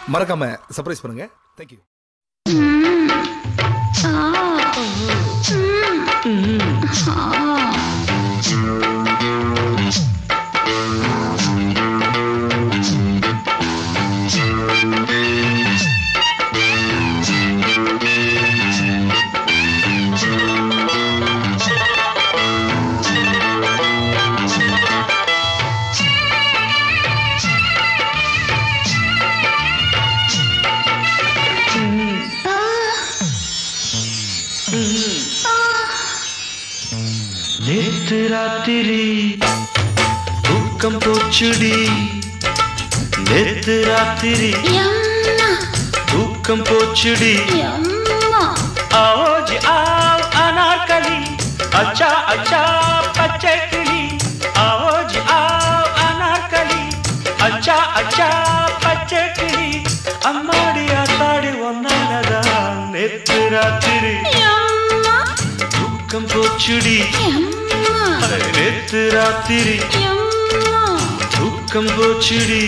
மறக்காம சர்ப்ரைஸ் பண்ணுங்க. தேங்க்யூ. நேத்து ராத்திரி தூக்கம் போச்சுடி, நேத்து ராத்திரி தூக்கம் போச்சுடி. आओ आओ अनारकली अच्छा अच्छा பச்சை கிளி. आओ आओ अनारकली अच्छा अच्छा பச்சை கிளி. அம்மாடி ஆத்தாடி ஒன்னாலதான் நேத்து ராத்திரி தூக்கம் போச்சுடி, நேத்து ராத்திரி தூக்கம் போச்சுடி.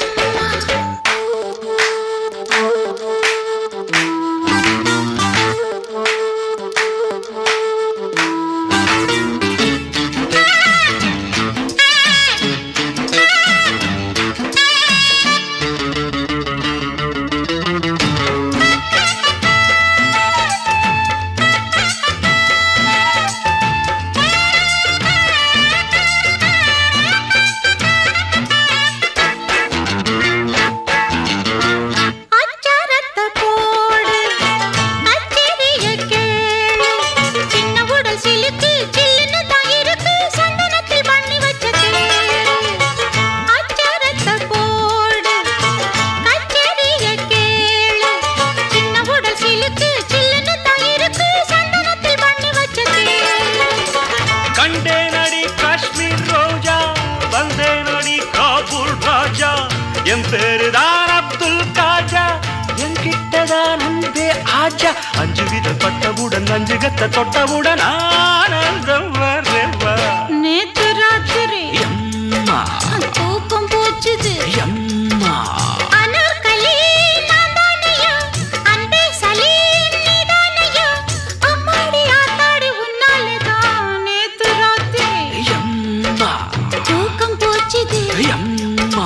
என் பேருதான் அப்துல் காஜா, என்கிட்டதான் அன்பே ஆஜா. அஞ்சு வித பட்டவுடன் அஞ்சு கத்த தொட்டவுடன் ஆனந்தம் வரவா. நேத்து ராத்திரி அம்மா தூக்கம் போச்சுது. அம்மா அனார்கலி நான்தானையா, அன்பே சலீம் நீதானையா. அம்மாடி ஆத்தாடி உன்னாலதான் நேத்து ராத்திரி அம்மா தூக்கம் போச்சுது. அம்மா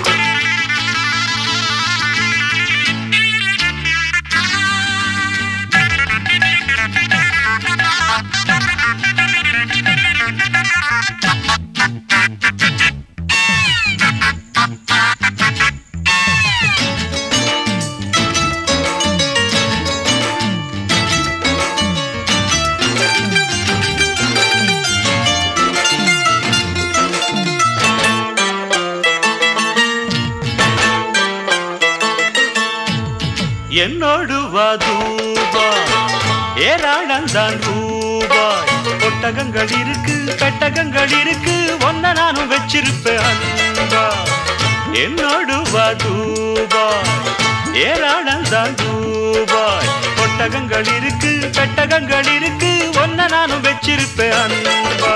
என்னோடு வா தூபாய், ஏராளந்தான் ரூபாய். ஒட்டகங்கள் இருக்கு பெட்டகங்கள் இருக்கு, ஒன்ன நானும் வச்சிருப்பேன் அன்பா. என்னோடு வா தூபாய், ஏராளந்தான் ரூபாய். ஒட்டகங்கள் இருக்கு பெட்டகங்கள் இருக்கு, ஒன்ன நானும் வச்சிருப்பேன் அன்பா.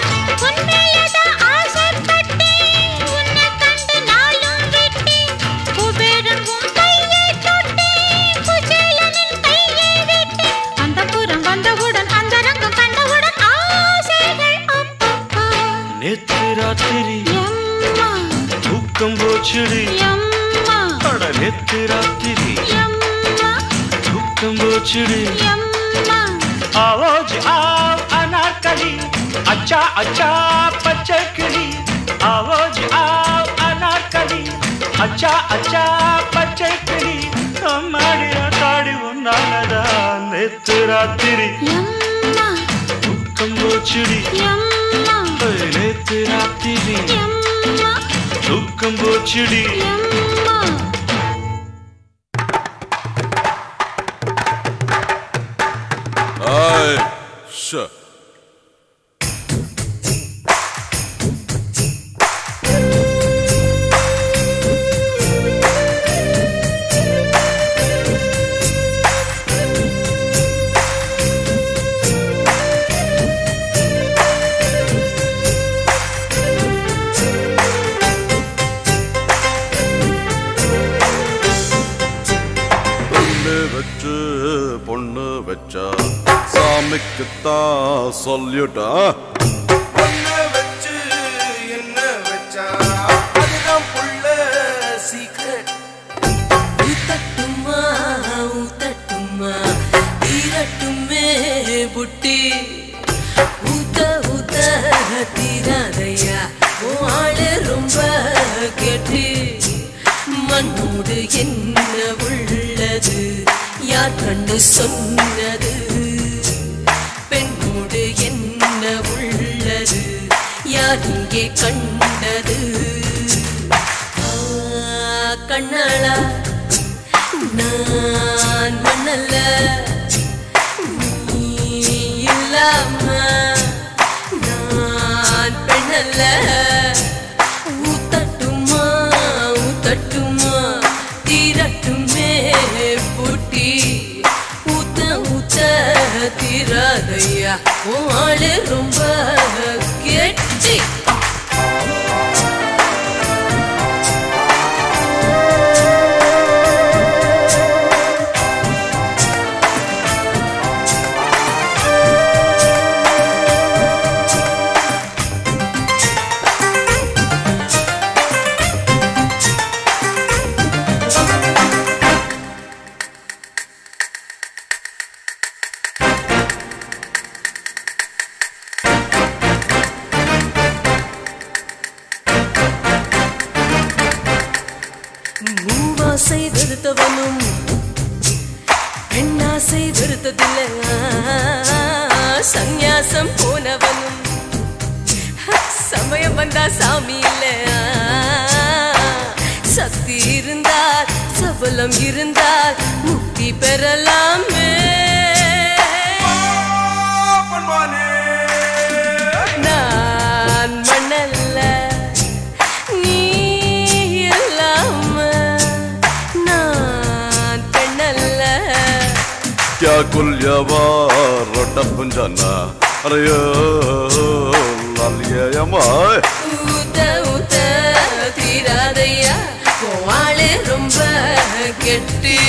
நேத்து ராத்திரி தூக்கம் போச்சுடி, நேத்து ராத்திரி தூக்கம் போச்சுடி. आओ आओ अनारकली अच्छा अच्छा பச்சை கிளி. आओ आओ अनारकली अच्छा अच्छा பச்சை கிளி. அம்மாடி ஆத்தாடி உன்னாலதான் நேத்து ராத்திரி தூக்கம் போச்சுடி, நேத்து ராத்திரி தூக்கம் போச்சுடி. Sure. வச்சு பொண்ணு வச்சா சாமிக்குத்தான் சொல்லிட்டா பொண்ணு வச்சு என்ன வச்சா அதுதான் புள்ள சீக்ரெட். ஊத்தட்டுமா ஊத்தட்டுமா தீரட்டுமே புட்டி ஊத்த ஊத்த தீராதையா உன் ஆளு ரொம்ப கெட்டி. மண்ணோடு என்ன உள்ளது யார் கண்டு சொன்னது? பெண்ணோடு என்ன உள்ளது யார் இங்கே கண்டது? கண்ணாளா நான் மண்ணல்ல நீ இல்லாம நான் பெண்ணல்ல. ஊத்தட்டுமா ஊத்தட்டுமா தீரட்டுமே பூட்டி ஊத்த ஊத்த தீராதையா உன் ஆளு ரொம்ப கெட்டி. மூவாசை வெறுத்தவனும் பெண்ணாசை வெறுத்ததில்லை. சந்நியாசம் போனவனும் சமயம் வந்தா சாமி இல்ல. சக்தி இருந்தால் சபலம் இருந்தால் முக்தி பெறலாமே. நான் மண்ணல்ல நீ இல்லாம நான் பெண்ணல்ல. क्या कुल्यवा रोटा पुंजाना अरे लालिया माय ஊத்த ஊத்த தீராதையா உன் ஆளு ரொம்ப கெட்டி.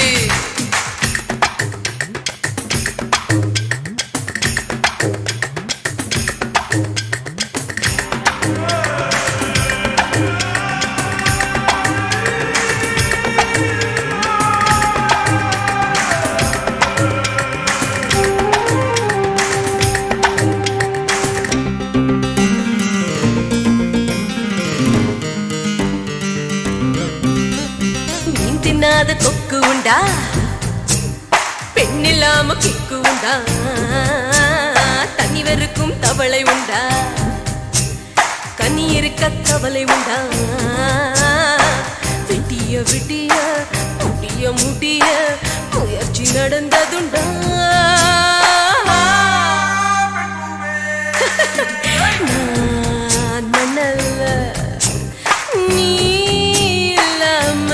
மீன் தின்னாத கொக்கு உண்டா பெண்ணில்லாம கிக்கு உண்டா? தண்ணி வெறுக்கும் தவளை உண்டா கனி இருக்க தவளை உண்டா? விட்டிய விட்டிய முடிய முடிய முயற்சி நடந்ததுண்டா? நான் மண்ணல்ல நீ இல்லாம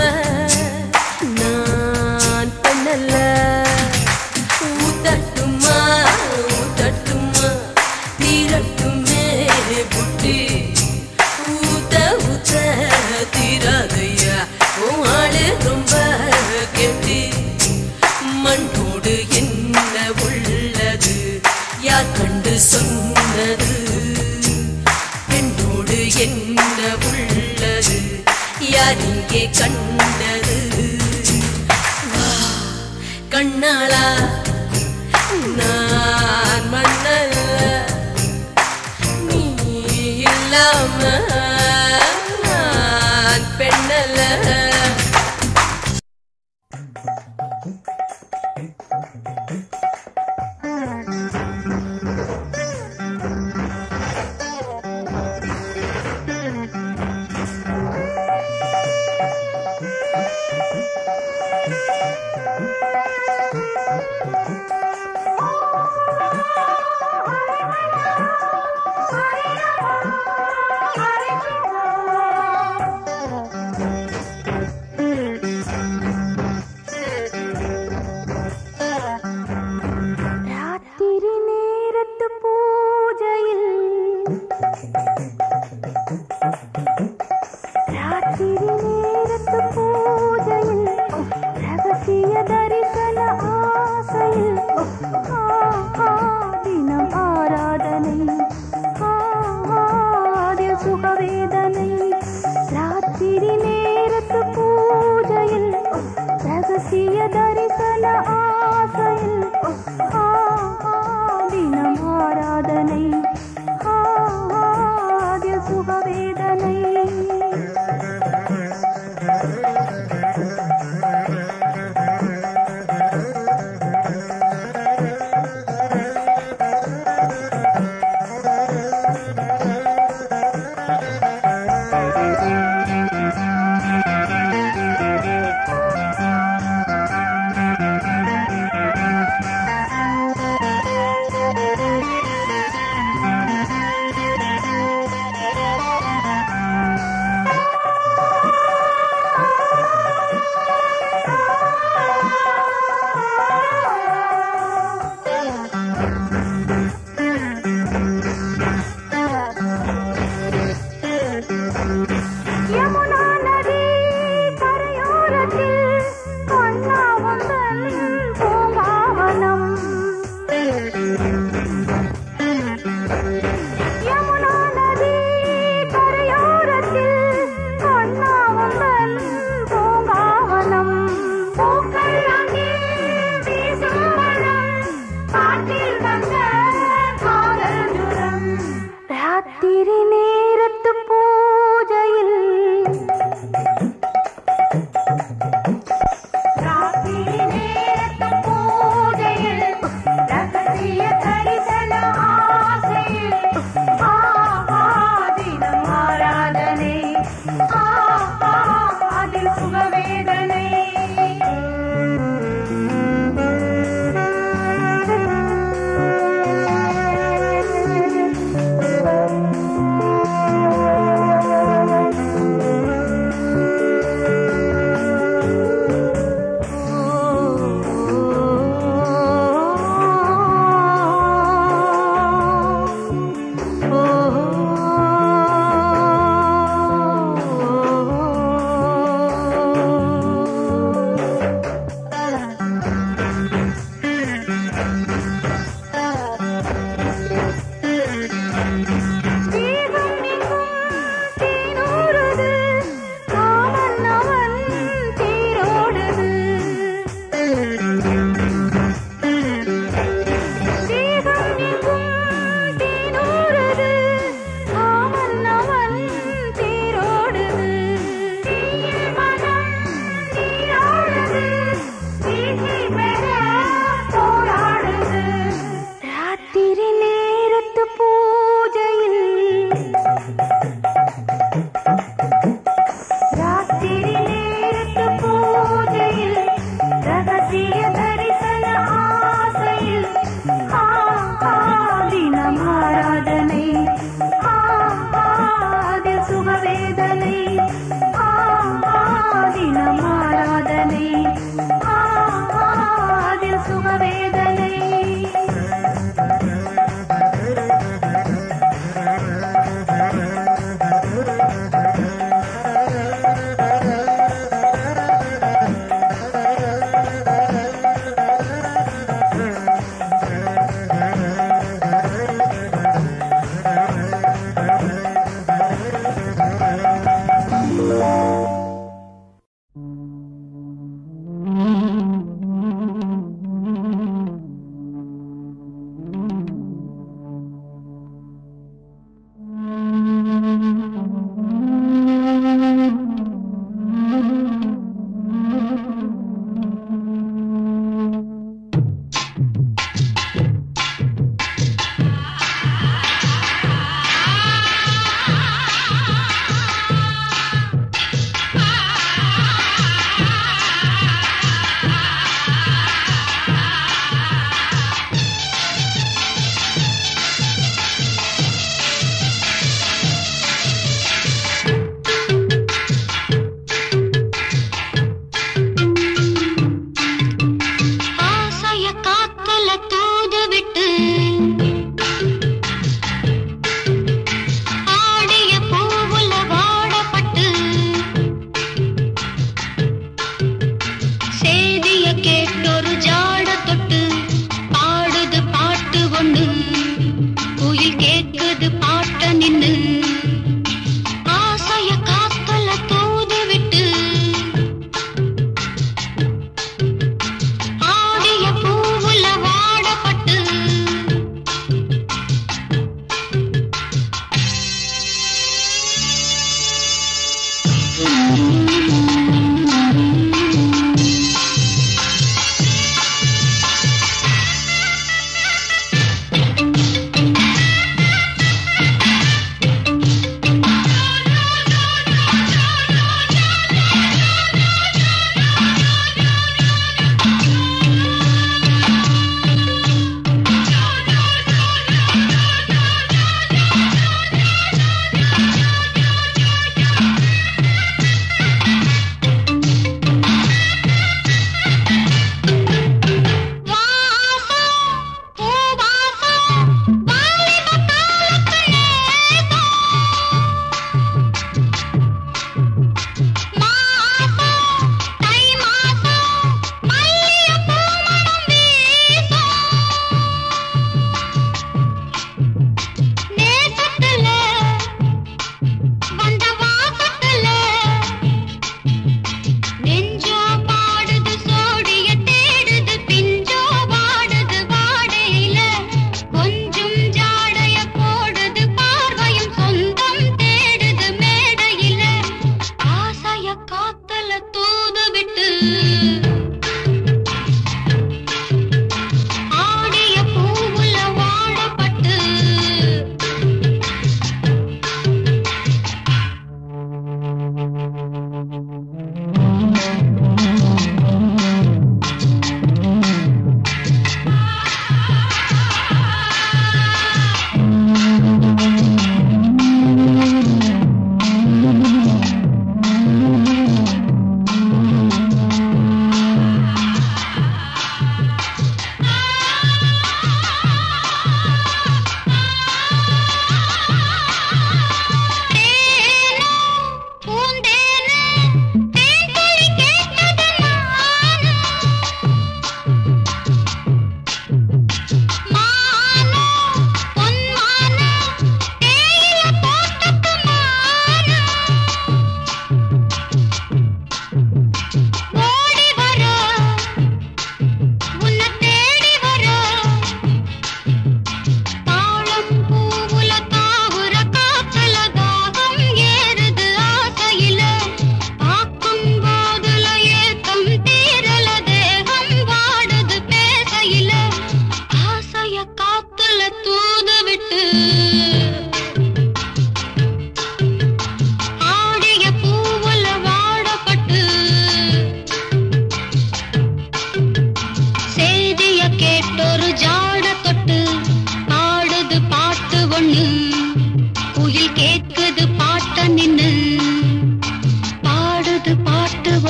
நான் பெண்ணல்ல. ஊத்தட்டுமா ஊத்தட்டுமா தீரட்டுமே புட்டி ஊத்த ஊத்த தீராதையா உன் ஆளு ரொம்ப கெட்டி. மண்ணோடு என்ன உள்ளது யார் கண்டு சொன்னது? பெண்ணோடு என்ன உள்ளது யார் இங்கே கண்டது? வா கண்ணாளா நான் மண்ணல்ல நீ இல்லாம நான் பெண்ணல்ல. Sorry.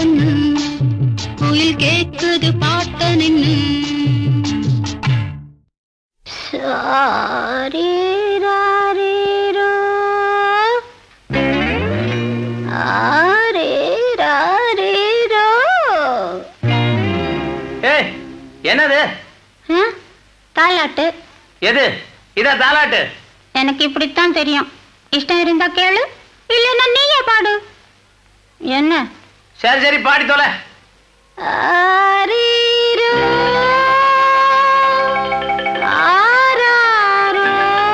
பொண்ணு குயில் கேக்குது பாட்ட நின்னு சாரீரோ ஆரீரோ. ஏய் என்னது? தாலாட்டு. எது? இத தாலாட்டு? எனக்கு இப்படித்தான் தெரியும். இஷ்டம் இருந்தா கேளு, இல்லைன்னா நீயே பாடு. என்ன? சரி சரி பாடி தொலை. ஆரீரோ ஆராரோ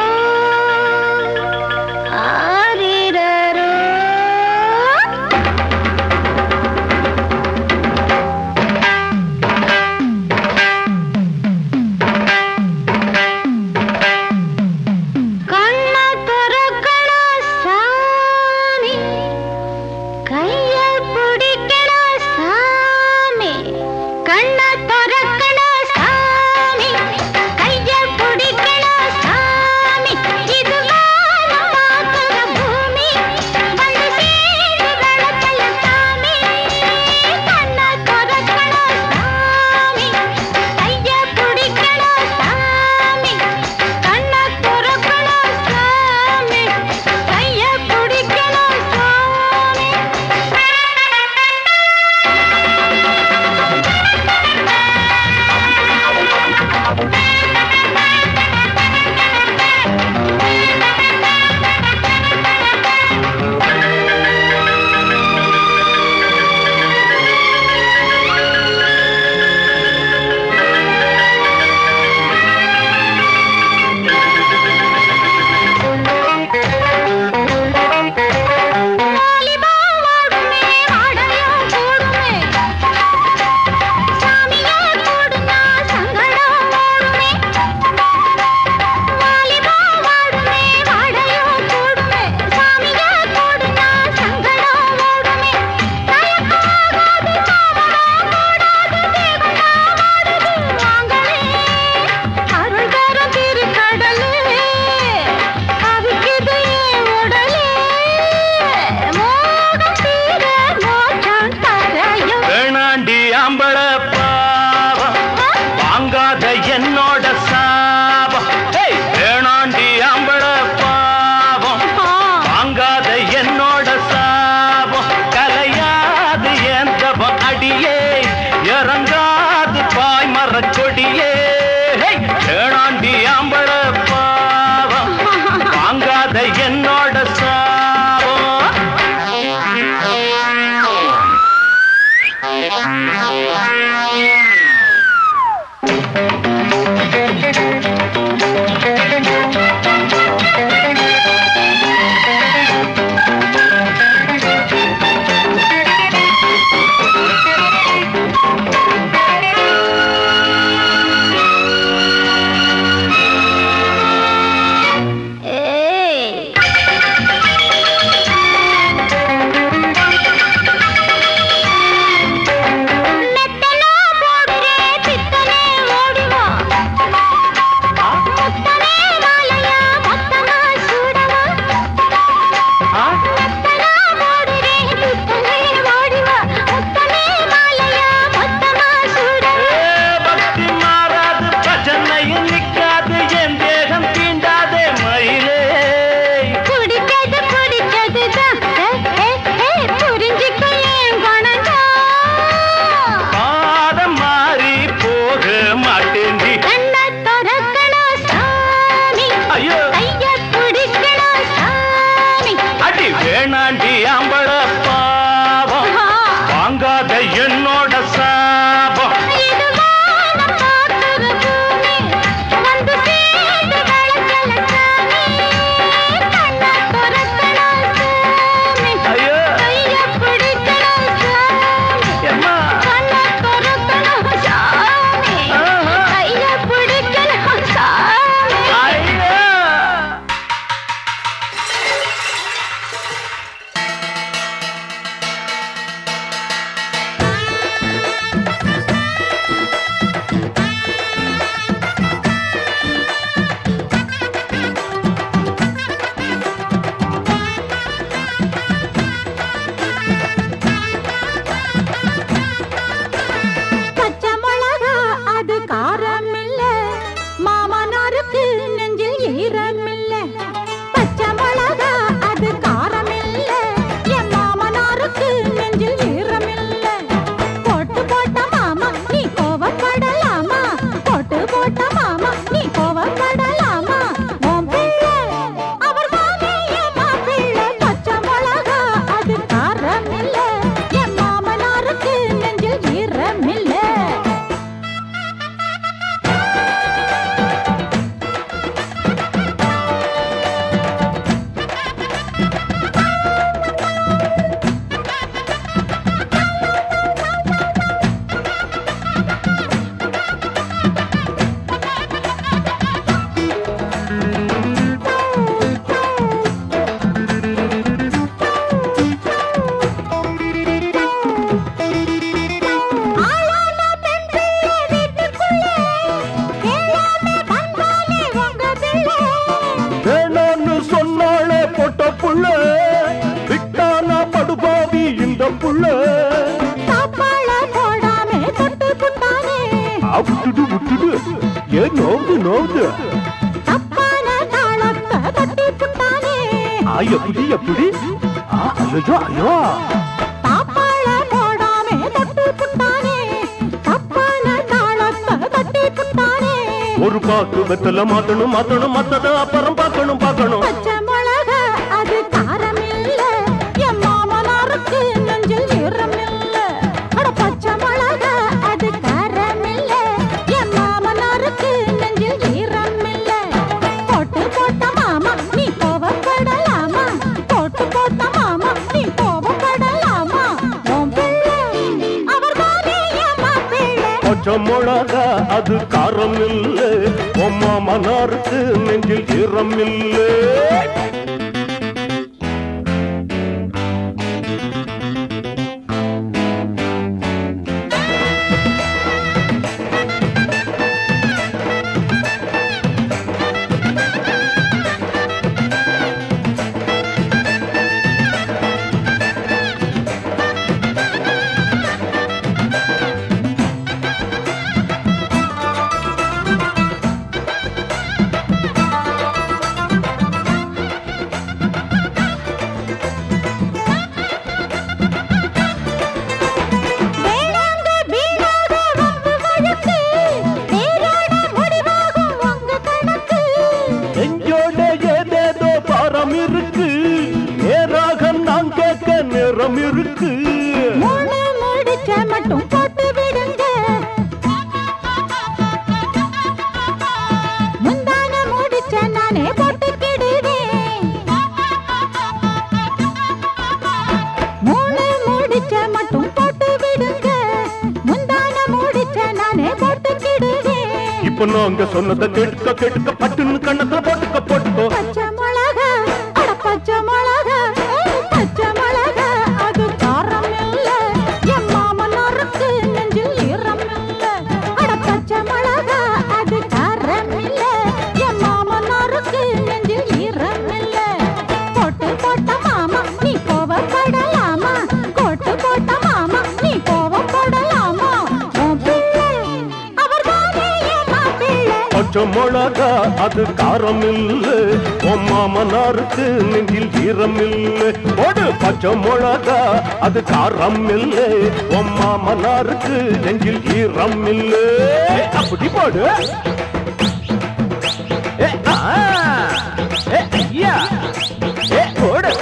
ஆரீரோ. கண்ண திறக்கணும் சாமி, கைய பிடிக்கணும் சாமி. கண்ண திறக்கணும் சாமி, கைய பிடிக்கணும் சாமி. இது வானம் பார்க்கிற பூமி, வந்து சேர்ந்து வளர்த்தல சாமி. கண்ண திறக்கணும் சாமி, கைய பிடிக்கணும் சாமி. கண்ண திறக்கணும் சாமி, கைய பிடிக்கணும் சாமி. வாலிபா வாடுமே, வாடையும் கூடுமே. சாமியே கூடுனா சங்கடம் ஓடுமே. வாலிபா வாடுமே, வாடையும் கூடுமே. சாமியே கூடுனா சங்கடம் ஓடுமே. தயக்காகாது தாமரம் கூடாது, தேவனா வாடுது வாங்களே. அருள் தரும் திருக்கடலே, அவிக்குது என் உடலே. மோகம் தீர மோட்சம் தரையும். வேணாண்டி ஆம்பள பாவம் வாங்காத என்னோட சாபம். ஏய், வேணாண்டி ஆம்பள பாவம் வாங்காத என்னோட சாபம். கலையாது எந்தவம் அடியே, இறங்காது பாய் மரக்கொடியே. ஏய், வேணாண்டி ஆம்பள பாவம் வாங்காத என்னோட சாபம். ஏன் நோவுது நோவுது தப்பான தாளத்தை தட்டி புட்டானே எப்படி எப்படி ஐயோ ஐயோ தாப்பாள போடாமே தட்டி புட்டானே தப்பான தாளத்தை தட்டி புட்டானே ஒரு பாக்கு வெத்தல மாத்தணும் மாத்தணும் மத்தத அப்புறம் பார்க்கணும் பார்க்கணும் பச்சை மிளகா அது காரம் இல்ல என் மாமனாருக்கு நெஞ்சில் ஈரம் இல்ல அட பச்சை மிளகா அது காரம் இல்ல என் மாமனாருக்கு நெஞ்சில் ஈரம் இல்ல போட்டு போட்ட மாமா நீ கோவப்படலாமா போட்டு போட்ட மாமா நீ கோவப்படலாமா உன் பிள்ளை அவர்தானே என் மாப்பிள்ளை பச்சை மிளகா அது காரம் இல்லை உம்மா மனாருக்கு நெஞ்சில் ஈரம் இல்லை இருக்கு மூணு முடிச்ச மட்டும் போட்டு விடுங்க முந்தான முடிச்ச நானே போட்டுக்கிடுவேன் மூணு முடிச்ச மட்டும் போட்டு விடுங்க முந்தான முடிச்ச நானே போட்டுக்கிடுவேன் இப்ப நாங்க சொன்னதை கேட்டுக்க கேட்டுக்க பட்டுன்னு கண்ணத்துல போட்டுக்க போட்டுக்கோ பச்சை மிளகா அட பச்சை மிளகா பச்சை மிளகா அது காரம் இல்ல என் மாமனாருக்கு நெஞ்சில் ஈரம் இல்ல அட பச்சை மிளகா அது காரம் இல்ல என் மாமனாருக்கு நெஞ்சில் ஈரம் இல்ல போட்டு போட்ட மாமா நீ கோவப்படலாமா கோட்டு போட்ட மாமா நீ கோவப்படலாமா உன் பிள்ளை அவர்தானே என் மாப்பிள்ளை பச்சை மிளகா அது காரம் இல்லை உன் மாமனாருக்கு நெஞ்சில் ஈரம் இல்லை போடு பச்சை மிளகா அது காரம் இல்லை உன் மாமனாருக்கு நெஞ்சில் ஈரம் இல்லை அப்படி போடு ஐயா போடு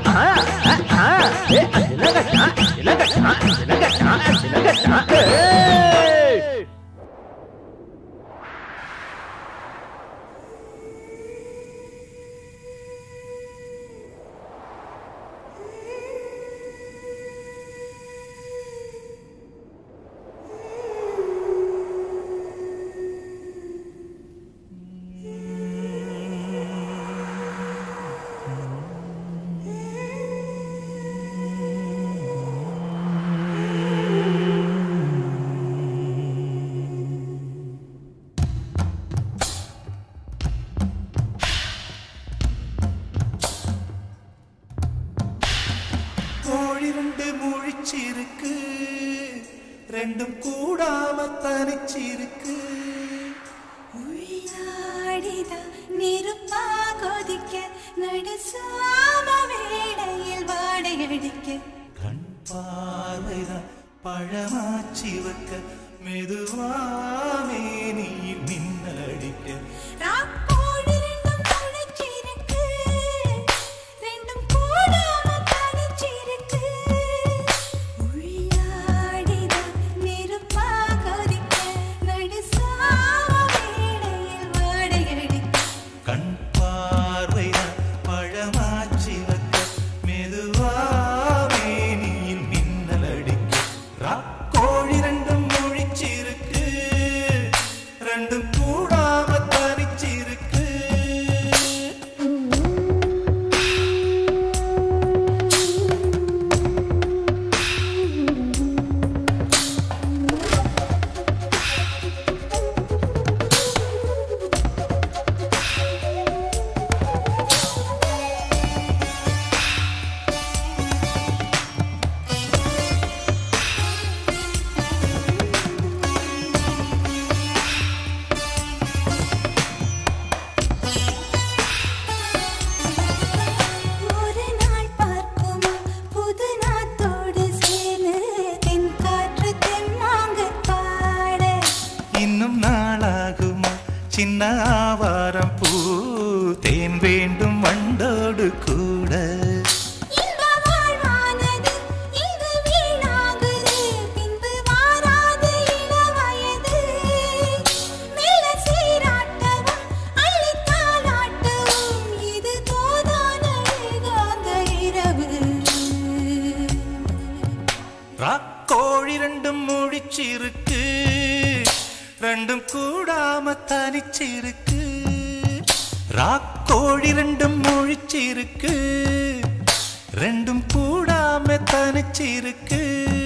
ரெண்டும் கூடாம தனிச்சிருக்கு உள்ளாடிதான் நெருப்பா கொதிக்க நடுசாம வேளையில் வாடையடிக்க கண் பார்வைதான் பழமாச்சி வைக்க மெதுவாமே நீ மின்னல் அடிக்க ராப்போடு ரெண்டும் துணைச்சிருக்கு ரெண்டும் கூடாம தனிச்சிருக்கு உள்ளாடிதான் நெருப்பா கொதிக்க நடுசாம வேளையில் வாடையடிக்க கண் பார்வைதான் பழமாச்சி வைக்க மெதுவாமே நீ மின்னல் அடிக்க ராக்கோழி ரெண்டும் முழிச்சிருக்கு ரெண்டும் கூடாம தனிச்சிருக்கு சின்ன ஆவாரம் பூ தேன் வேண்டும் வண்டோடு கூட இந்த வாழ்வானது இங்கு வீணாகுது பின்பு வாராது இளவயது மெல்ல சீராட்டவும் அள்ளித்தாலாட்டவும் இது தோதான ஏகாந்த இரவு ராக்கோழி ரெண்டும் முடிச்சிருக்கு ரெண்டும் கூடாம தனிச்சிருக்கு ராக்கோழி ரெண்டும் முழிச்சிருக்கு ரெண்டும் கூடாம தனிச்சிருக்கு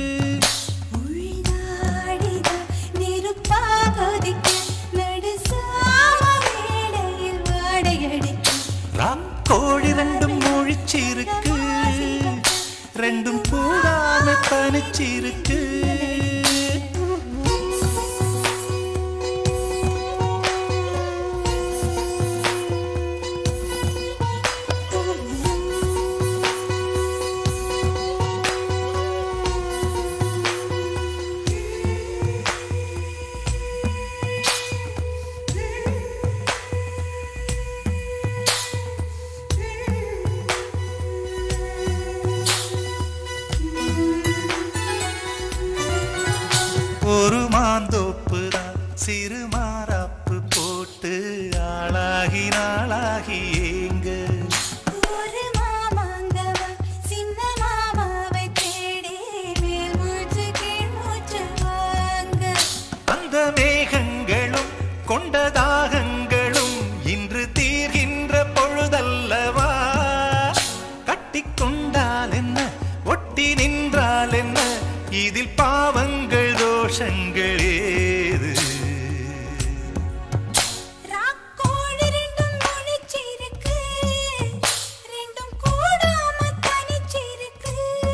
உள்நாடிதான் நெருப்பாக கொதிக்க நடுசாம வேளையில் வாடையடிக்க ராக்கோழி ரெண்டும் முழிச்சிருக்கு ரெண்டும் கூடாம தனிச்சிருக்கு ஒரு மாந்தோப்பு தான் சிறு மாறாப்பு போட்டு ஆளாகி நாளாகி ஏங்க ஒரு மாமாங்கவா சின்ன மாமாவை தேடி மேல் மூச்சு கீழ் மூச்சு வாங்க அந்த மேகங்களும் கொண்ட தாகங்களும் இன்று தீர்கின்ற பொழுதல்லவா கட்டிக்கொண்டால் என்ன ஒட்டி நின்றால் என்ன இதில் பாவங்கள் தோஷங்கள் ஏது ராக்கோழி ரெண்டும் முழிச்சிருக்கு ரெண்டும் கூடாம தனிச்சிருக்கு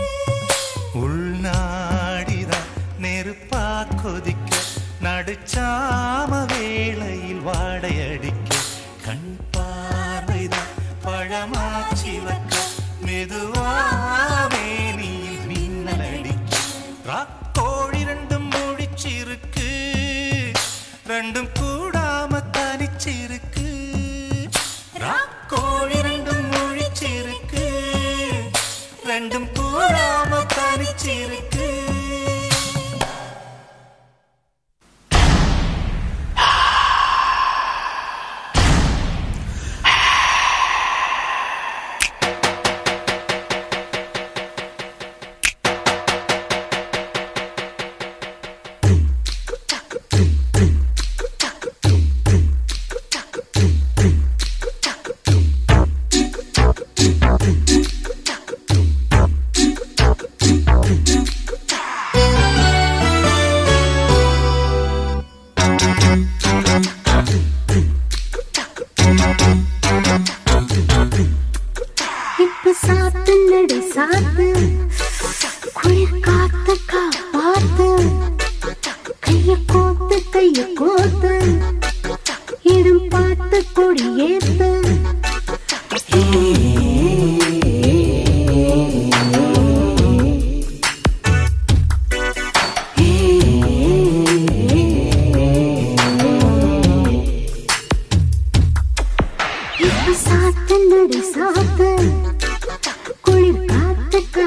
உள்நாடிதான் நெருப்பா கொதிக்க நடுச்சாம வேளையில் வாடையடிக்க கண் பார்வைதான் பழமாச்சி வைக்க மெதுவாவே நீ மின்னல் அடிக்க ராக்கோழி ரெண்டும் முடிச்சிருக்கு ரெண்டும் கூடாம தனிச்சிருக்கு ராக்கோழி ரெண்டும் முழிச்சிருக்கு ரெண்டும் கூடாம தனிச்சிருக்கு இப்ப சாத்து நடு சாத்து குளிர் காத்து காப்பாத்து கைய கோத்து இடம் பார்த்து கொடியேத்து இப்ப சாத்து நடு சாத்து குளிர் காத்து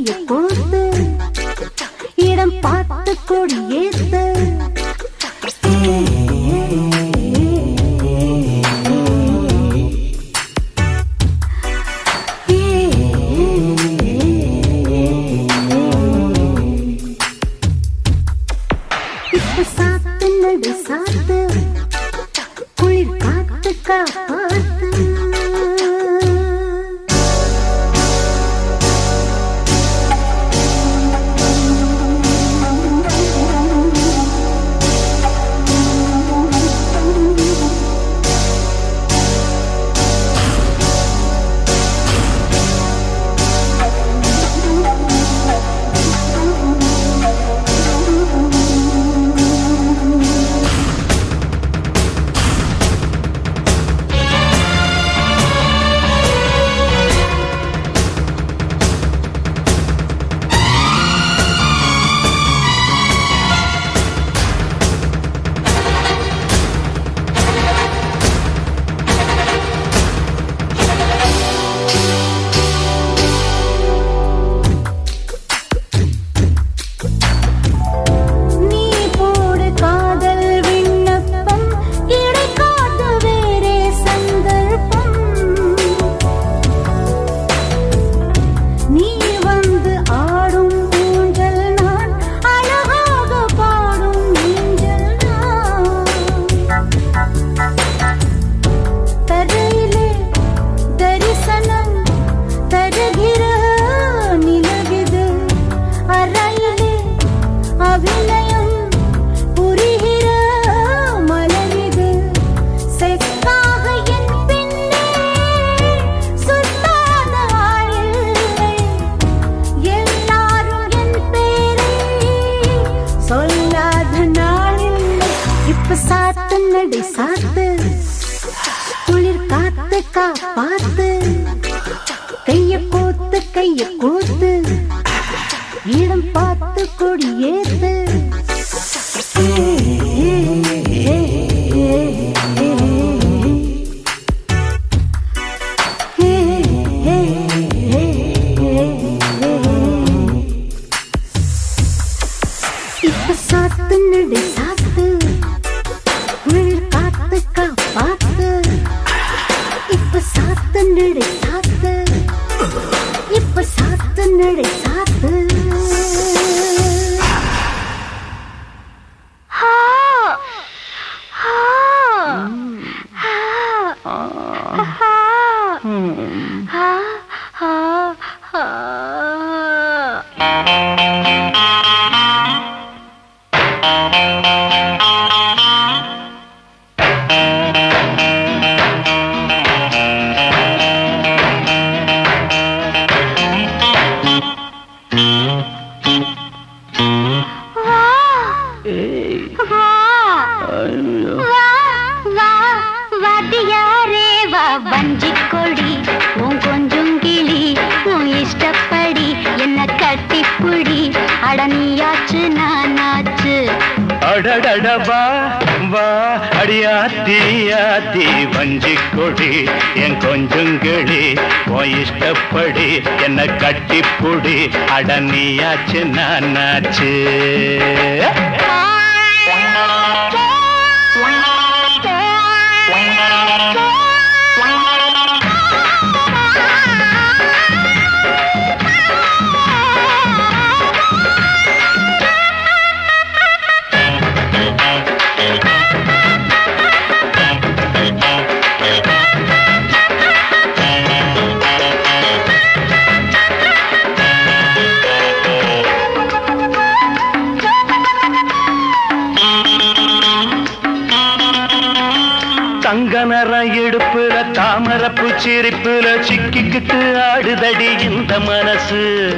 கைய கோர்த்து இடம் பார்த்து கொடியேத்து இப்ப சாத்து நடு சாத்து குளிர் காத்து காப்பாத்து காப்பாத்து கைய கோத்து இடம் பார்த்து கொடியேத்து இப்ப சாத்து நடு சாத்து குளிர் காத்து காப்பாத்து இப்ப சாத்து நடு சாத்து இப்ப சாத்து நடு சாத்து அடடடவா வா அடியாத்தி ஆத்தி வஞ்சிக்கொடி என் கொஞ்சங்களி உன் இஷ்டப்படி என்ன கட்டிப்புடி அடனியாச்சு நானாச்சு தங்கநர இடுப்புல தாமரப்பு சிரிப்புல சிக்கிக்கிட்டு ஆடுதடி இந்த மனசு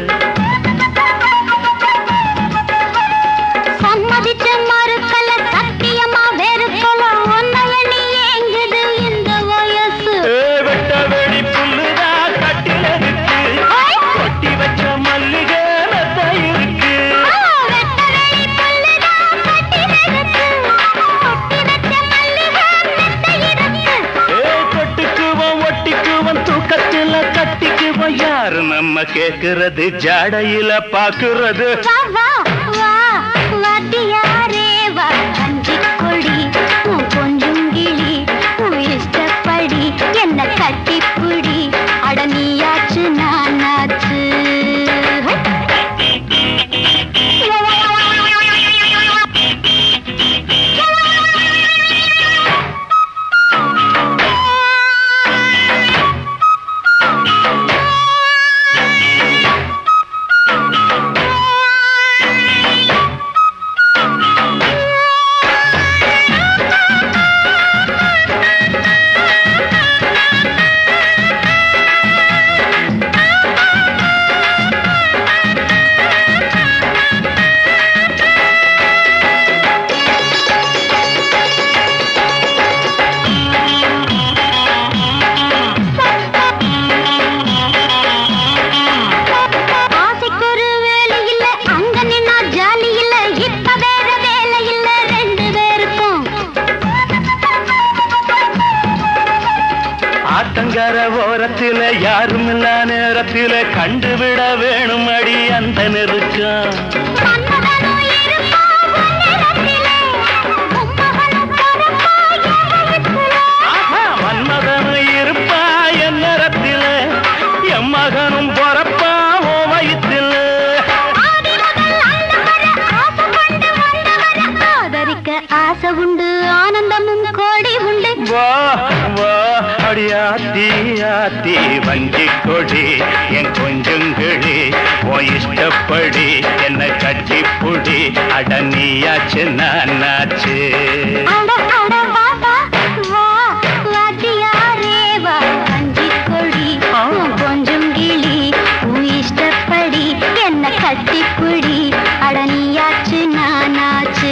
சம்மதிச்ச மறுக்கல சத்தியமா வெறுக்கல ஒன்னல நீ எங்குது இந்த வயசு வெட்ட வெடி புல்லுதா கட்டில இருக்கு கொட்டி வச்ச மல்லிகை மெத்த இருக்கு வெட்ட வெடி புல்லுதா கட்டில இருக்கு கொட்டி வச்ச மல்லிகை மெத்த இருக்கு கொட்டுக்குவன் ஒட்டிக்குவன் தூக்கத்துல கட்டிக்குவன் யாரு நம்ம கேக்குறது ஜாடையில பாக்குறது வா வா வா வாத்தியாரே வா கஞ்சி கொடி உன் கொஞ்சம் கிளி உன் இஷ்டப்படி என்ன கட்டிப்புடி அட நீயாச்சு நானாச்சு ஓரத்தில யாரும் இல்ல நேரத்தில கண்டுவிட வேணும் அடி அந்த நெருக்கம் மன்மதனும் இருப்பா என் நேரத்தில என் மகனும் பொறப்பா ஓ வயிற்றில் ஆதரிக்க ஆசை உண்டு ஆனந்தமும் கோடி உண்டு வா வா அடியாத்தி ஆத்தி வஞ்சி கொடி என் கொஞ்சங்களி ஓ இஷ்டப்படி என்ன கட்டிப்புடி அடனியாச்சு நானாச்சு கொஞ்சம் கிளி உன் இஷ்டப்படி என்ன கட்டிப்புடி அடனியாச்சு நானாச்சு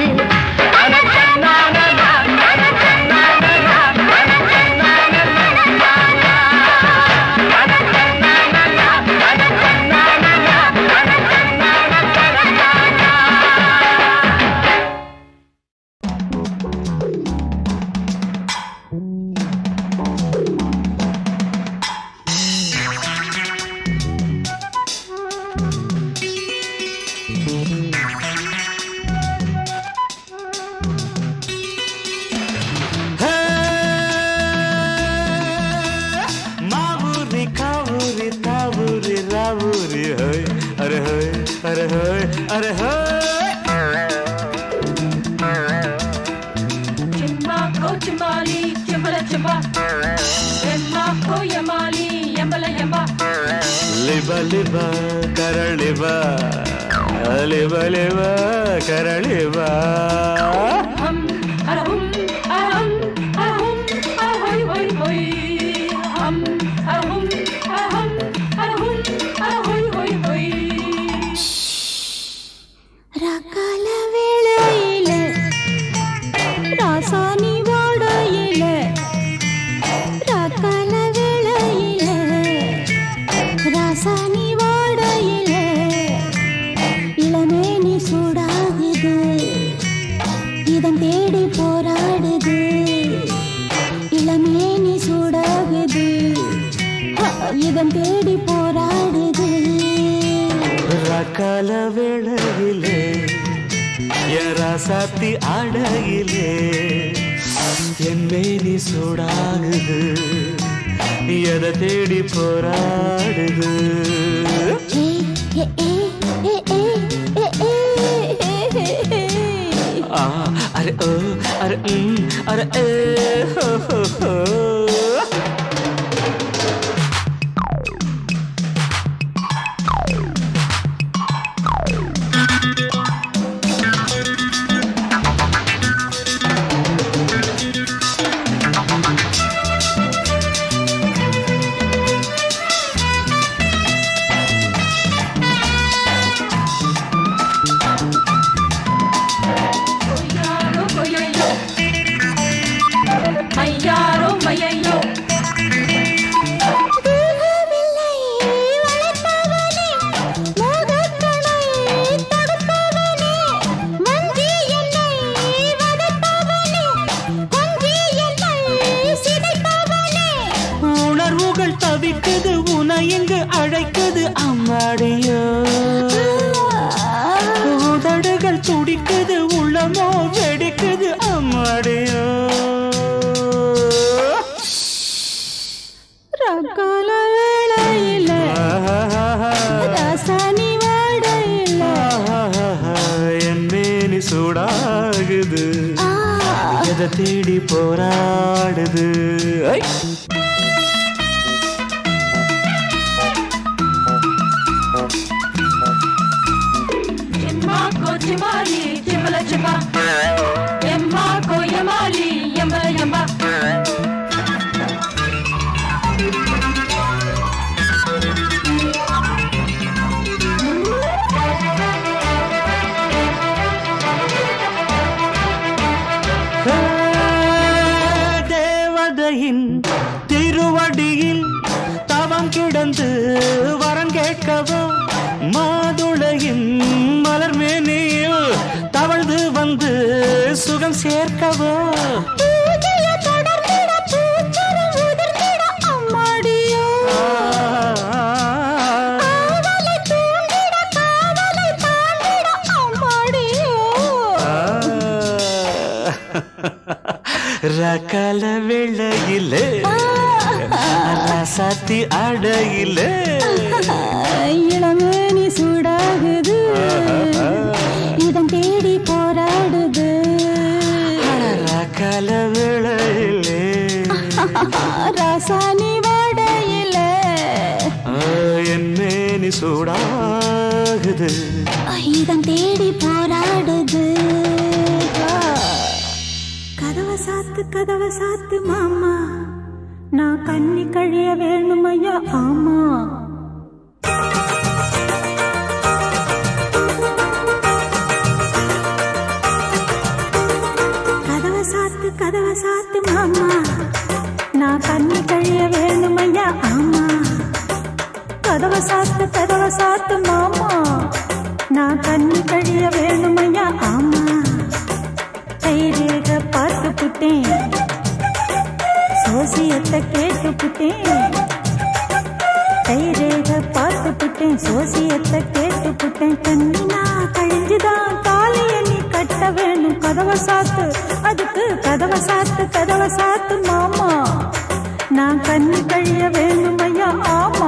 अरे चिम्मा को चिम्माली चिम्बला चिम्बा चिम्मा को यमाली यम्बला यम्बा लिबा लिबा करलिबा लिबा लिबा करलिबा हम अरहुम अरहुम अरहुम अरहोय होय होय हम अरहुम अरहुम अरहुम अरहोय होय होय ரகால வேளையில ராசானி வாடையில ரகால வேளையில ராசானி வாடையில இளமேனி சூடாகுது இதன் தேடி போராடுது இளமேனி சூடாகுது இதன் தேடி போராடுது ரகால வேளையிலே ராசாத்தி ஆடையிலே என் மேனி சூடாகுது எதை தேடி போராடுது अरे ओ अरे अरे ए हो हो மையாரோ மையை அதை தேடி போராடுது. எம்மாக்கோ சிமாலி சிம்பல சிம்பா, எம்மாக்கோ யமாலி எம்பல எம்பா. தேவதையின் திருவடியில் தவம் கிடந்து வரம் கேட்கவோ, மாதுளையின் மலர் மேனியில் தவழ்ந்து வந்து சுகம் சேர்க்கவோ. ரகல வெள்ளையிலே ரசாத்தி அடையிலே இளமேனி சூடாகுது, இதன் தேடி போராடுது. ரகல வெள்ளையிலே ரசானி வடையிலே என் மேனி சூடாகுது, இதன் தேடி போராடுது. கதவை சாத்து மாமா, நான் கண்ணி கழிய வேணும் ஐயா. ஆமா கதவை சாத்து மாமா, நான் கண்ணி கழிய வேணும் ஐயா. ஆமா கதவை சாத்து மாமா, நான் கண்ணி கழிய வேணும் ஐயா. ஆமா கைரேக பார்த்து புட்டேன், சோசியத்தை கேட்டு புட்டேன். கைரேக பார்த்து புட்டேன், சோசியத்தை கேட்டு புட்டேன். கண்ணினா கழிஞ்சுதான் தாலிய நீ கட்ட வேணும். கதவை சாத்து, அதுக்கு கதவை சாத்து மாமா, நான் கண்ணி கழிய வேணும் ஐயா. ஆமா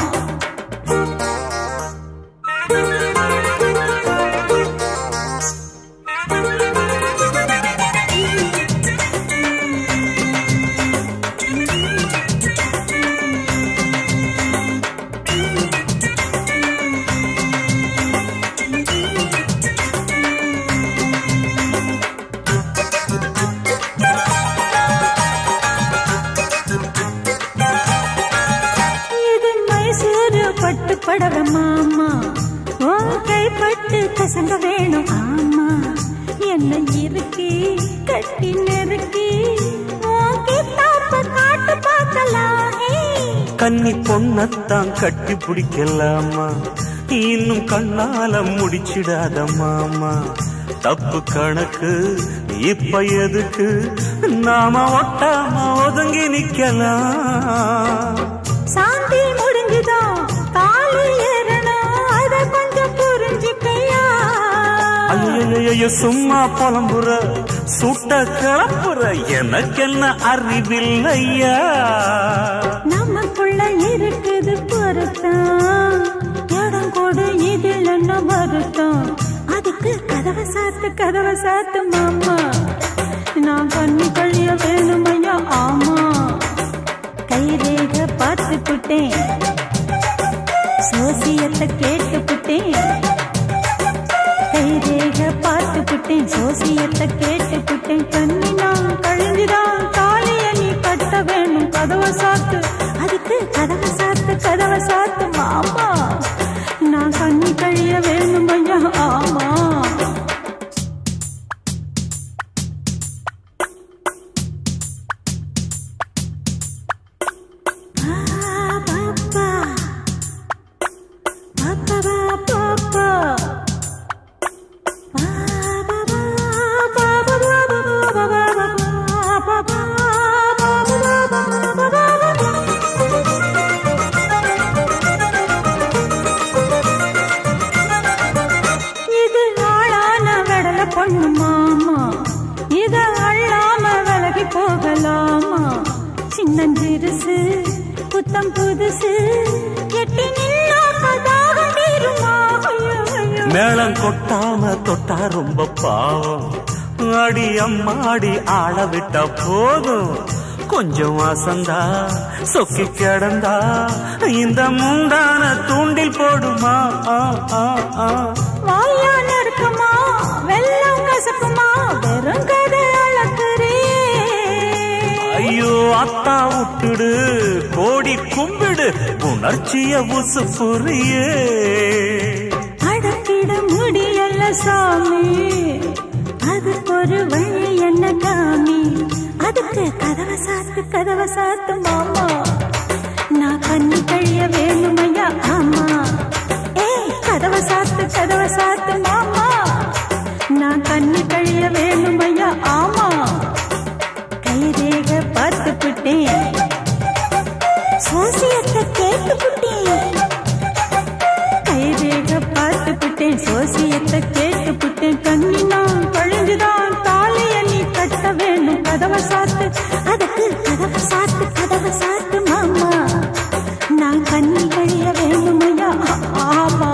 படவ மாமா, ஓ கைப்பட்டு கசங்க வேணும். ஆமா என்ன இருக்கி கட்டி நெருக்கி காட்டு பார்க்கலாம். கன்னி பொண்ணத்தான் கட்டி பிடிக்கலாமா, இன்னும் கண்ணால முடிச்சிடாத மாமா. தப்பு கணக்கு இப்ப எதுக்கு, நாம ஒட்டாம ஒதுங்கி நிக்கலாம். சாந்தி முடிஞ்சுதான் காலு ஏறணும், அத கொஞ்சம் புரிஞ்சுக்கையா. ஐயோ சும்மா புலம்புற சுட்ட கிளப்புற, எனக்கு என்ன அறிவில்லையா. நமக்குள்ள இருக்குது பொருத்தம், இடம் கொடு இதில் என்ன வருத்தம். அதுக்கு கதவை சாத்து மாமா, நான் கண்ணி கழிய வேணும் ஐயா. ஆமா கைரேக பார்த்து புட்டேன், சோசியத்தை கேட்டு புட்டேன். கைரேக பார்த்து புட்டேன், சோசியத்தை கேட்டு புட்டேன். கண்ணி நான் கழிஞ்சுதான் தாலிய நீ கட்ட வேணும். கதவை சாத்து, அதுக்கு கதவை சாத்து மாமா, நான் கண்ணி கழிய வேணும் ஐயா. ஆமா பொண்ணு மாமா, இத அள்ளாம விலகி போகலாமா. சின்னஞ்சிறுசு புத்தம் புதுசு கெட்டி நில்லாமதாக தீருமா. மேளம் கொட்டாம தொட்டா ரொம்ப பாவம், அடி அம்மாடி ஆள விட்ட போதும் கொஞ்சம் அசந்தா சொக்கி கிடந்தா இந்த முந்தான தூண்டில் போடுமா வாயான இருக்குமா வெள்ளம் கசக்குமா வெறும் கதை அளக்குறே ஐயோ அத்தா விட்டுடு கோடி கும்பிடு உணர்ச்சிய உசு புரியே அடக்கிட முடியல சாமி அதுக்கு ஒரு வழி என்ன காமி அதுக்கு கதவை சாத்து மாமா நான் கண்ணி கழிய வேணுமையா ஆமா ஏய் கதவை சாத்து மாமா நான் கண்ணி கழிய வேணுமையா ஆமா கைரேக பார்த்து புட்டேன் சோசியத்தை கேட்டு புட்டேன் கைரேக பார்த்து புட்டேன் சோசியத்தை கேட்டு புட்டேன் கண்ணி நான் பழிஞ்சுதான் தாலிய நீ கட்ட வேணும் கதவை சாத்து அதுக்கு கதவை சாத்து மாமா நான் கண்ணி கழிய வேணுமையா ஆமா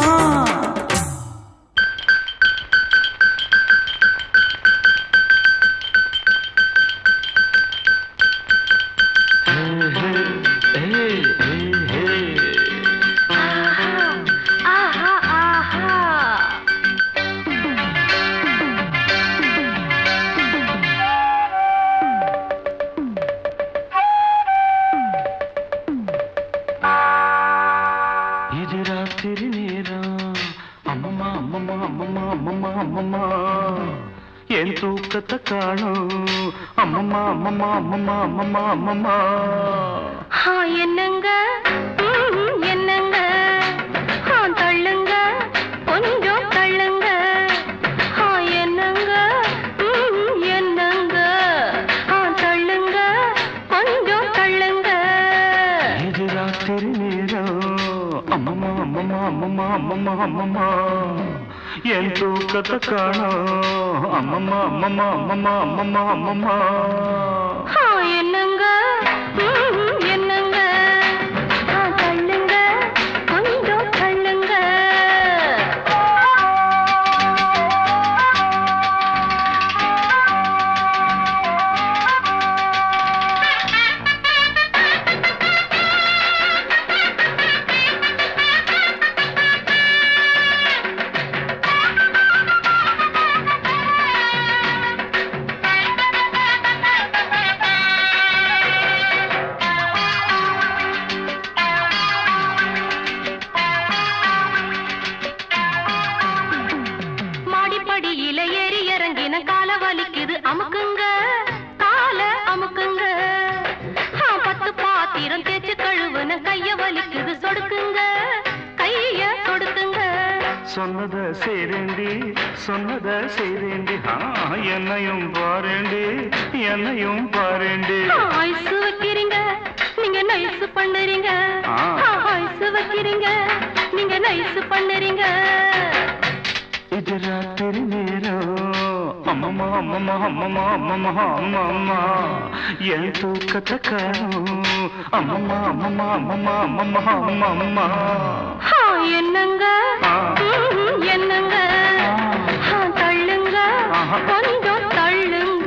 என் தூக்கத்தை காணும் அம்மம்மா அம்மம்மா அம்மம்மா அம்மம்மா அம்மம்மா என்னங்க என்னங்க தள்ளுங்க கொஞ்சம் தள்ளுங்க என்னங்க என்னங்க தள்ளுங்க கொஞ்சம் தள்ளுங்க இது ராத்திரி நேரம் அம்மம்மா அம்மம்மா அம்மம்மா அம்மம்மா அம்மம்மா என் தூக்கத்தை காணும் அம்மம்மா அம்மம்மா அம்மம்மா அம்மம்மா அம்மம்மா என்னங்க என்னங்க தள்ளுங்க கொஞ்சம் தள்ளுங்க சொன்னத செய்தேண்டி என்னையும் பாருண்டி என்னையும் பாருண்டி ஐஸ் வைக்கிறீங்க நீங்க நைஸ் பண்ணுறீங்க ஐஸ் வைக்கிறீங்க நீங்க நைஸ் பண்ணுறீங்க இது ராத்திரி நேரம் அம்மம்மா அம்மம்மா அம்மம்மா அம்மம்மா அம்மம்மா என் தூக்கத்தை காணும் அம்மம்மா அம்மம்மா அம்மம்மா அம்மம்மா அம்மம்மா என்னங்க என்னங்க தள்ளுங்க கொஞ்சம் தள்ளுங்க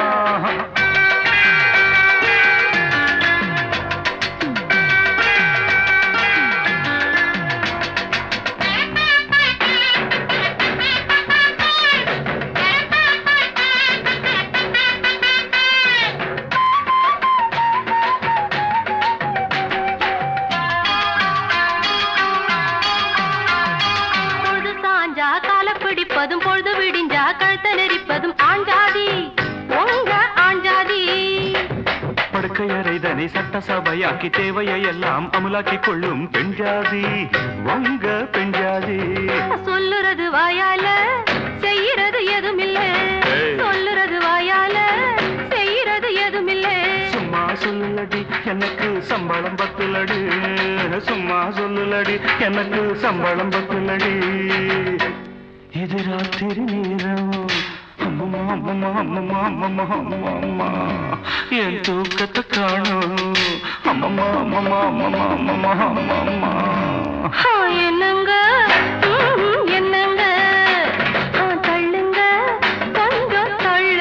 பொழுது விடிஞ்சா கழுத்த நெரிப்பதும் ஆஞ்சாதி உங்க ஆஞ்சாதி படுக்கையறைதனை சட்டசபையாக்கி தேவையை எல்லாம் அமுலாக்கி கொள்ளும் பெண்ஜாதி உங்க பெண்ஜாதி சொல்லுறது வாயால செய்யறது எதுமில்ல சொல்லுறது வாயால செய்யறது எதுமில்ல சும்மா சொல்லுலடி எனக்கு சம்பளம் பத்துலடி சும்மா சொல்லுலடி எனக்கு சம்பளம் பத்துலடி இது ராத்திரி நேரம் அம்மம்மா அம்மம்மா அம்மம்மா அம்மம்மா அம்மம்மா என் தூக்கத்தை காணும் அம்மம்மா அம்மம்மா அம்மம்மா அம்மம்மா அம்மம்மா என்னங்க என்னங்க தள்ளுங்க கொஞ்சம் தள்ளு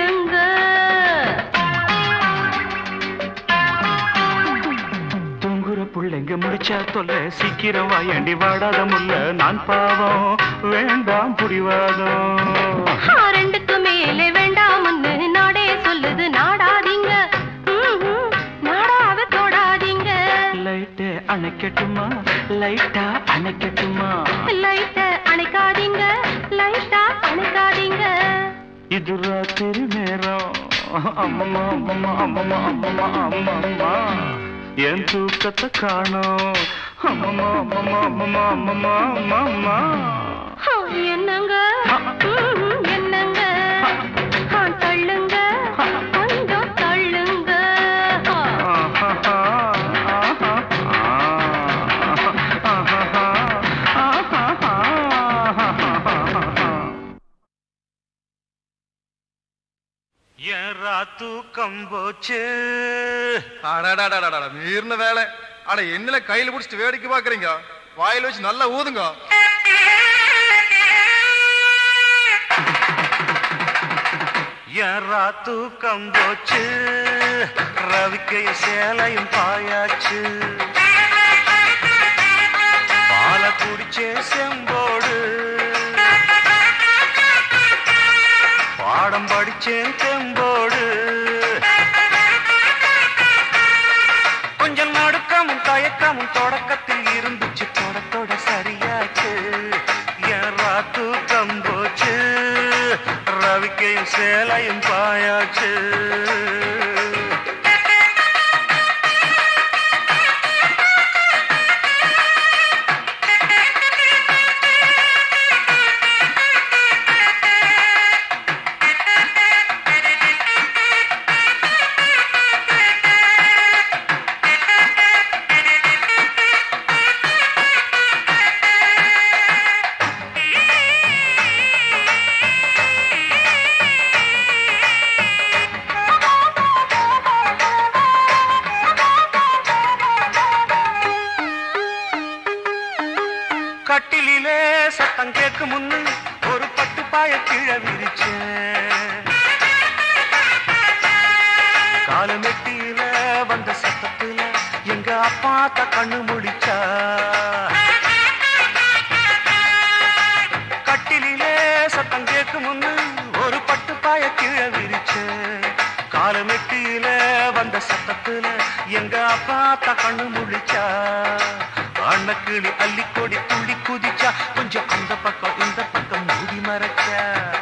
வச்சா தொல்ல சீக்கிரம் வாயண்டி வாடாத முல்ல நான் பாவம் வேண்டாம் புடிவாதம் ரெண்டுக்கு மேலே வேண்டாம்னு நாடே சொல்லுது நாடாதீங்க நாடாவ தொடாதீங்க லைட்டை அணைக்கட்டுமா லைட்டா அணைக்கட்டுமா லைட்டை அணைக்காதீங்க லைட்டா அணைக்காதீங்க இது ராத்திரி நேரம் அம்மம்மா அம்மம்மா அம்மம்மா அம்மம்மா அம்மம்மா என் தூக்கத்தை காணோம் அம்மம்மா அம்மம்மா அம்மம்மா அம்மம்மா அம்மம்மா என்னங்க என்னங்க தள்ளுங்க கொஞ்சம் தள்ளுங்க தூக்கம் போச்சு மீறின வேலை அட என்னல கையில பிடிச்சிட்டு வேடிக்கை பாக்குறீங்க வாயில வச்சு நல்லா ஊதுங்க யாரா தூக்கம் போச்சு ரவிக்கைய சேலையும் பாயாச்சு பால குடிச்சே செம்போடு பாடம் படிச்சேன் தெம்போடு கொஞ்சம் நடுக்கமும் தயக்கமும் தொடக்கத்தில் இருந்துச்சு தொடத்தோட சரியாச்சு யாரா தூக்கம் போச்சு ரவிக்கையும் சேலையும் பாயாச்சு கட்டிலே சத்தம் கேட்கும் முன்னு ஒரு பட்டு பாய கீழே விரிச்சேன் காலமெட்டியில வந்த சத்தத்துல எங்க அப்பாத்த கண்ணு முடிச்சா கட்டிலே சத்தம் கேட்கும் முன்னு ஒரு பட்டு பாய கீழே விரிச்சேன் காலமெட்டியில வந்த சத்தத்துல எங்க அப்பாத்த கண்ணு முடிச்சா அண்ணக்கிளி அள்ளிக்கொடி துள்ளி குதிச்சா கொஞ்சம் அந்த பக்கம் இந்த பக்கம் மூடி மறைச்சா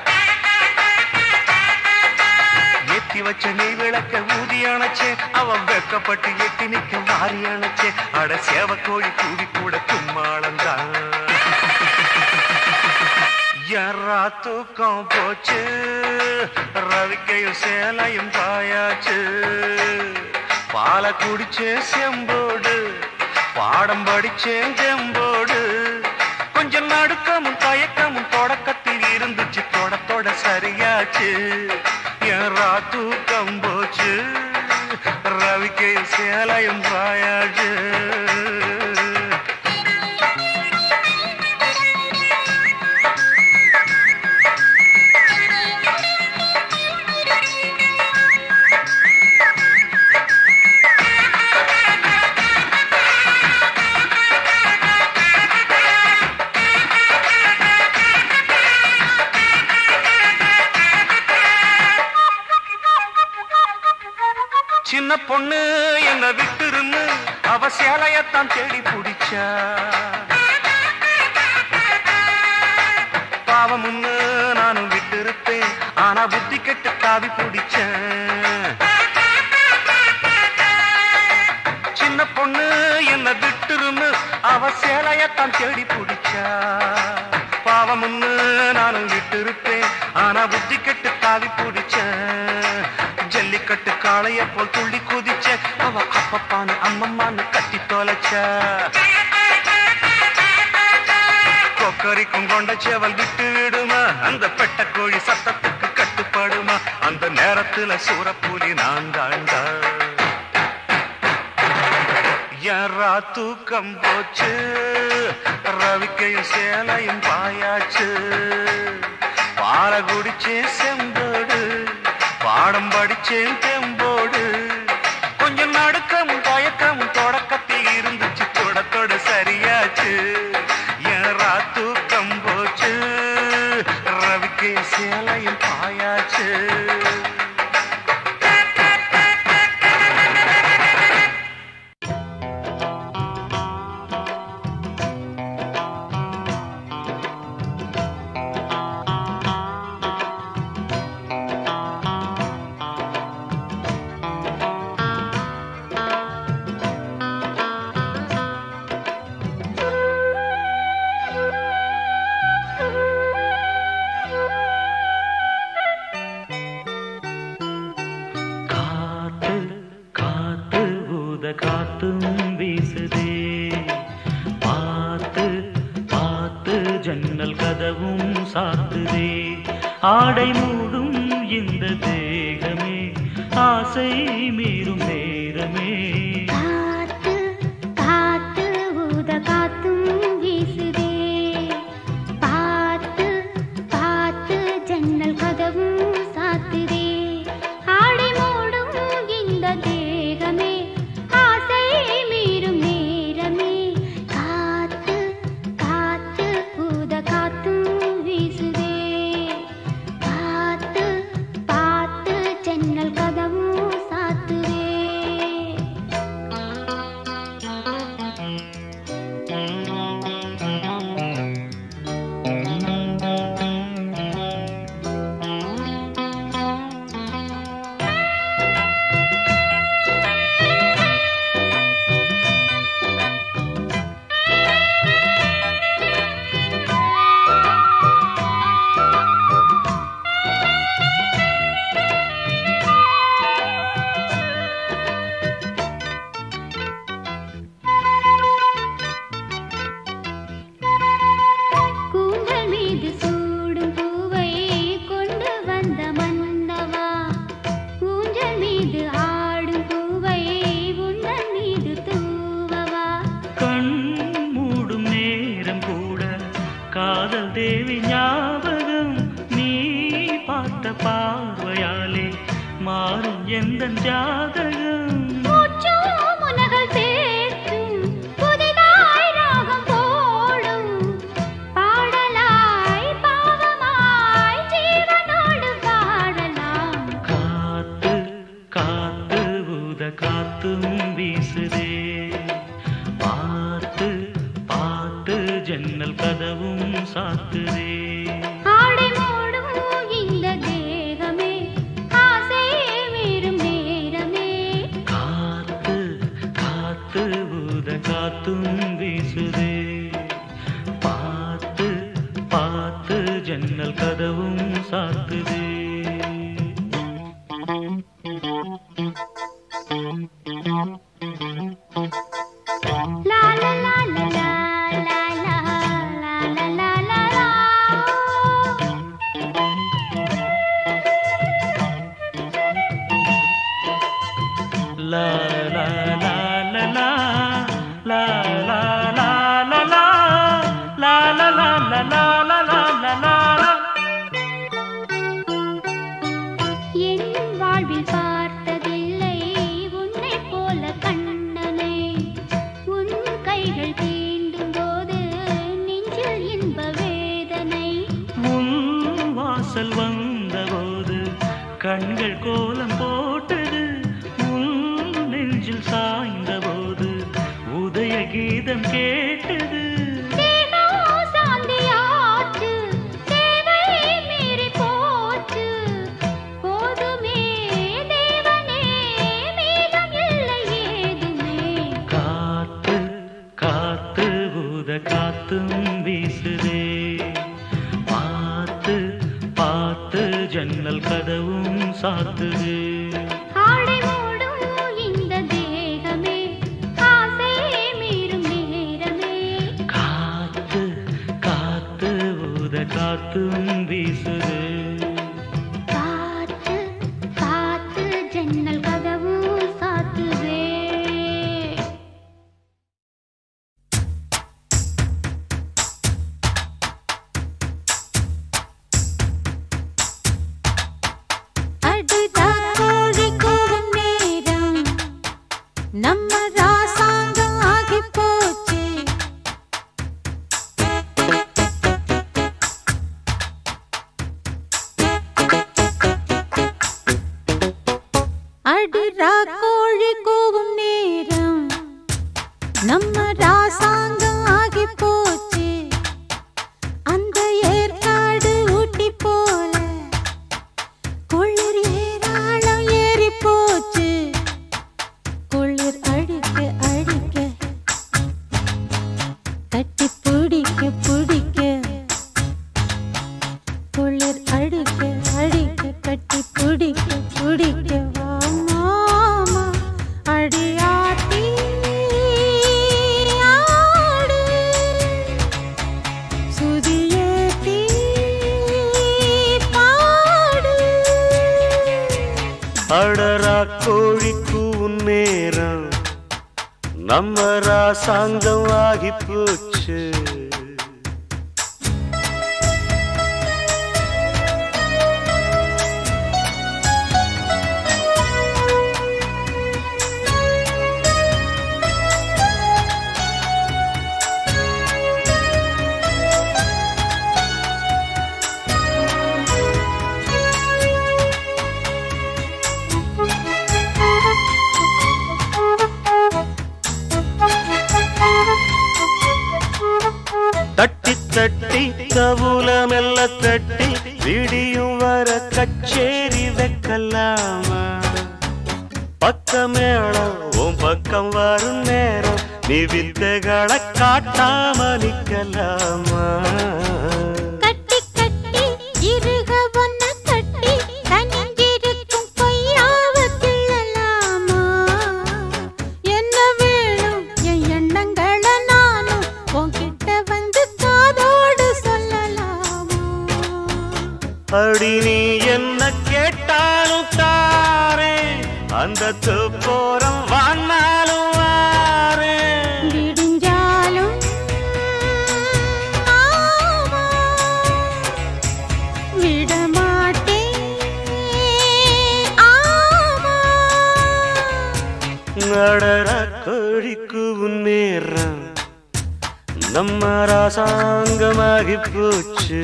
ஏத்தி வச்ச நெய் விளக்க ஊதி அணைச்சே அவன் வெக்கப்பட்டு எட்டி நிக்க மாறி அணைச்சே அட சேவக்கோழி கூடி கூட கும்மாளந்தான் யாரா தூக்கம் போச்சு ரவிக்கையும் சேலையும் பாயாச்சு பால குடிச்சே செம்போடு பாடம் படிச்சேன் தெம்போடு கொஞ்சம் நடுக்கமும் தயக்கமும் தொடக்கத்தில் இருந்துச்சு தொடத்தோட சரியாச்சு யாரா தூக்கம் போச்சு ரவிக்கை சேலையும் பாயாச்சு சின்ன பொண்ணு என்ன விட்டுருன்னு அவ சேலையத்தான் தேடி பிடிச்சா பாவம் முன்னு நானும் விட்டிருப்பேன் ஆனா புத்தி கெட்டு தாவி பிடிச்சேன் சின்ன பொண்ணு என்ன விட்டுருன்னு அவ சேலையத்தான் தேடி பிடிச்சா பாவம் முன்னு நானும் விட்டிருப்பேன் ஆனா புத்தி கெட்டு தாவி பிடிச்சேன் ஜல்லிக்கட்டு காளைய போல் துள்ளி குதிச்ச அவ அப்பப்பான்னு அம்மம்மான்னு கட்டி தொலைச்ச கொக்கரிக்கும் கொண்ட சேவல் விட்டு விடுமா அந்த பெட்ட கோழி சத்தத்துக்கு கட்டுப்படுமா அந்த நேரத்துல சூரப்புலி நான் தாண்டா யாரா தூக்கம் போச்சு ரவிக்கையும் சேலையும் பாயாச்சு பால குடிச்சே செம்போடு பாடம் படிச்சேன் தெம்போடு கொஞ்சம் நடுக்கமும் தயக்கமும் தொடக்கத்தில் இருந்துச்சு தொடத்தோட சேலையில் பாயாச்சு. காத்தும் வீசுதே, பார்த்து பார்த்து ஜன்னல் கதவும் சாத்துதே. ஆடை மூடும் இந்த தேகமே ஆசை மீறும் நேரமே. காத்து காத்து ஊத காத்தும் வீசுதே, பார்த்து பார்த்து ஜன்னல் கதவும் சாத்துதே. ஆடை மூடும் இந்த தேகமே ஆசை மீறும் நேரமே. காத்து காத்து ஊத காத்தும் வீசுதே, பார்த்து பார்த்து ஜன்னல் கதவும் சாத்துதே. கூந்தல் மீது சூடும் பூவை கொண்டு வந்த மன்னவா, ஊஞ்சல் மீது ஆடும் பூவை உந்தன் மீது தூவவா. கண் மூடும் நேரம் கூட காதல் தேவி ஞாபகம். நீ பார்த்த பார்வையாலே மாறும் எந்தன் ஜாதகம். மூச்சும் முனகல் சேர்த்தும் புதிதாய் ராகம் போடும், பாடலாய் பாவமாய் ஜீவனோடு பாடலாம். காத்து காத்து ஊத காத்தும் வீசுதே, பார்த்து பார்த்து ஜன்னல் கதவும் சாத்துதே. ஆடை மூடும் இந்த தேகமே ஆசை மீறும் நேரமே. காத்து காத்து ஊத காத்தும் வீசுதே, பார்த்து பார்த்து ஜன்னல் கதவும் சாத்துதே. லா லா லா லா லா லா லா லா லா லா லா. லா லா லா லா லா லா லா லா லா லா லா லா லா லா லா லா லா லா. என் வாழ்வில் பார்த்ததில்லை உன்னைப் போல கண்ணனை. உன் கைகள் தீண்டும் போது நெஞ்சில் இன்ப வேதனை. உன் வாசல் வந்தபோது கண்கள் கோலம் போட்டது. உன் நெஞ்சில் சாய்ந்த போது உதய கீதம் கேட்டது. தேகம் சாந்தியாச்சு, தேவை மீறி போச்சு. போதுமே தேவனே, மீதம் இல்லை ஏதுமே. காத்து காத்து ஊத காத்தும் வீசுதே, பார்த்து பார்த்து ஜன்னல் கதவும் சாத்துதே. ஆடை மூடும் இந்த தேகமே ஆசை மீறும் நேரமே. காத்து காத்து ஊத காத்தும் வீசுதே, பார்த்து பார்த்து ஜன்னல் கதவும் சாத்துதே. அடுத்த கோழி கூவும் நேரம் நம்ம ராசாங்கம் ஆகி போச்சு. ராக்கோழி கூவும் நேரம் நம்ம ராசாங்கம் ஆகி போச்சு. அந்த ஏற்காடு ஊட்டி போல குளிர் ஏராளம் ஏறி போச்சு. குளிர் அடிக்க அடிக்க கட்டி பிடிக்க பிடிக்க குளிர் அடிக்க அடிக்க கட்டி பிடிக்க பிடிக்க வா மாமா அடியாத்தி ஆடு சுதியேத்தி பாடு. அடரா கோழிக்கு நேரம் நம்ம ராசாங்கம் ஆகி போச்சு. தட்டி தட்டி கவுலமெல்ல தட்டி விடியும் வர கச்சேரி வைக்கலாமா? பக்கமேளம் உன் பக்கம் வரும் நேரம் நீ வித்தைகளை காட்டாம நிக்கலாமா? கட்டி கட்டி இருக ஒன்ன கட்டி தனிஞ்சிருக்கும் பொய்யாவ கிள்ளலாமா? என்ன வேணும் என் எண்ணங்களை நானும் உன்கிட்ட வந்து காதோடு சொல்லலாமா? அடி நீ என்ன கேட்டாலும் தாரே, அந்த போரம் வானாலும் வாரே. விடிஞ்சாலும் ஆமா விடமாட்டேன் ஆமா. நடர கோழிக்கு நேரம் நம்ம ராசாங்கமாகி போச்சு.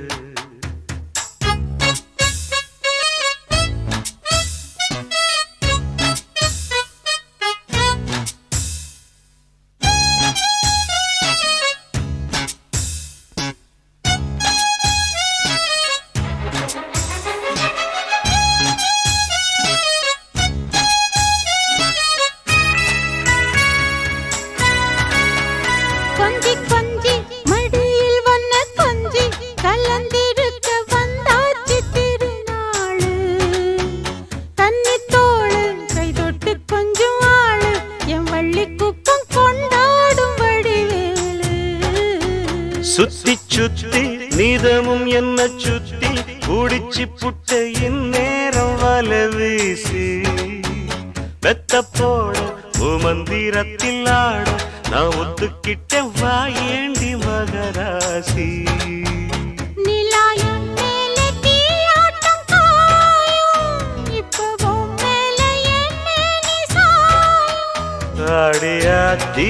கொஞ்சி கொஞ்சி மடியில் ஒன்ன கொஞ்சி கலந்திருக்க வந்தாச்சு திருநாளு. தண்ணி தோளு கை தொட்டு கொஞ்சம் ஆளு என் வள்ளி குப்பம் கொண்டாடும் வடிவேலு. சுத்தி சுத்தி நீதமும் என்ன சுத்தி குடிச்சு புட்ட இந்நேரம் வல வீசி வெத்த போட மந்திரத்தில் ஆட நான் ஒத்துக்கிட்ட வாயேண்டி மகராசி. நிலாயம் மேலே தீயாட்டம் காயும் இப்பவும் மேலே என் மேனி சாயும். அடியாத்தி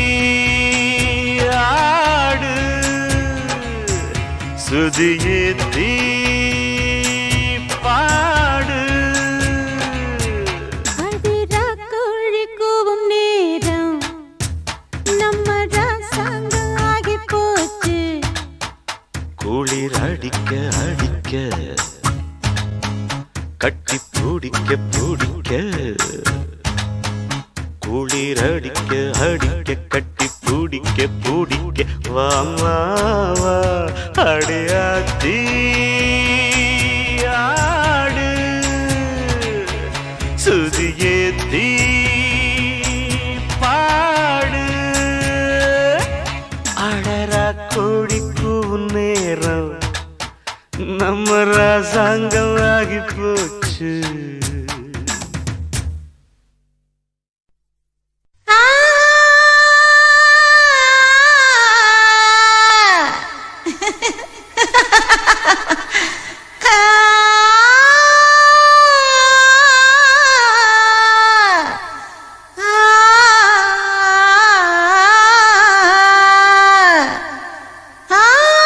ஆடு சுதியேத்தி பாடு. அதிரா கோழி கூவும் நேரம் நம்ம ராசாங்கம் ஆகி போச்சு. குளிர் அடிக்க அடிக்க கட்டி பிடிக்க பிடிக்க குளிர் அடிக்க அடிக்க கட்டி பிடிக்க பிடிக்க வாமாவா அடியாத்தி ஆடு சுதியேத்தி பாடு. அடரா கோழிக்கு நேரம் நம்ம ராசாங்கம் ஆகி போச்சு.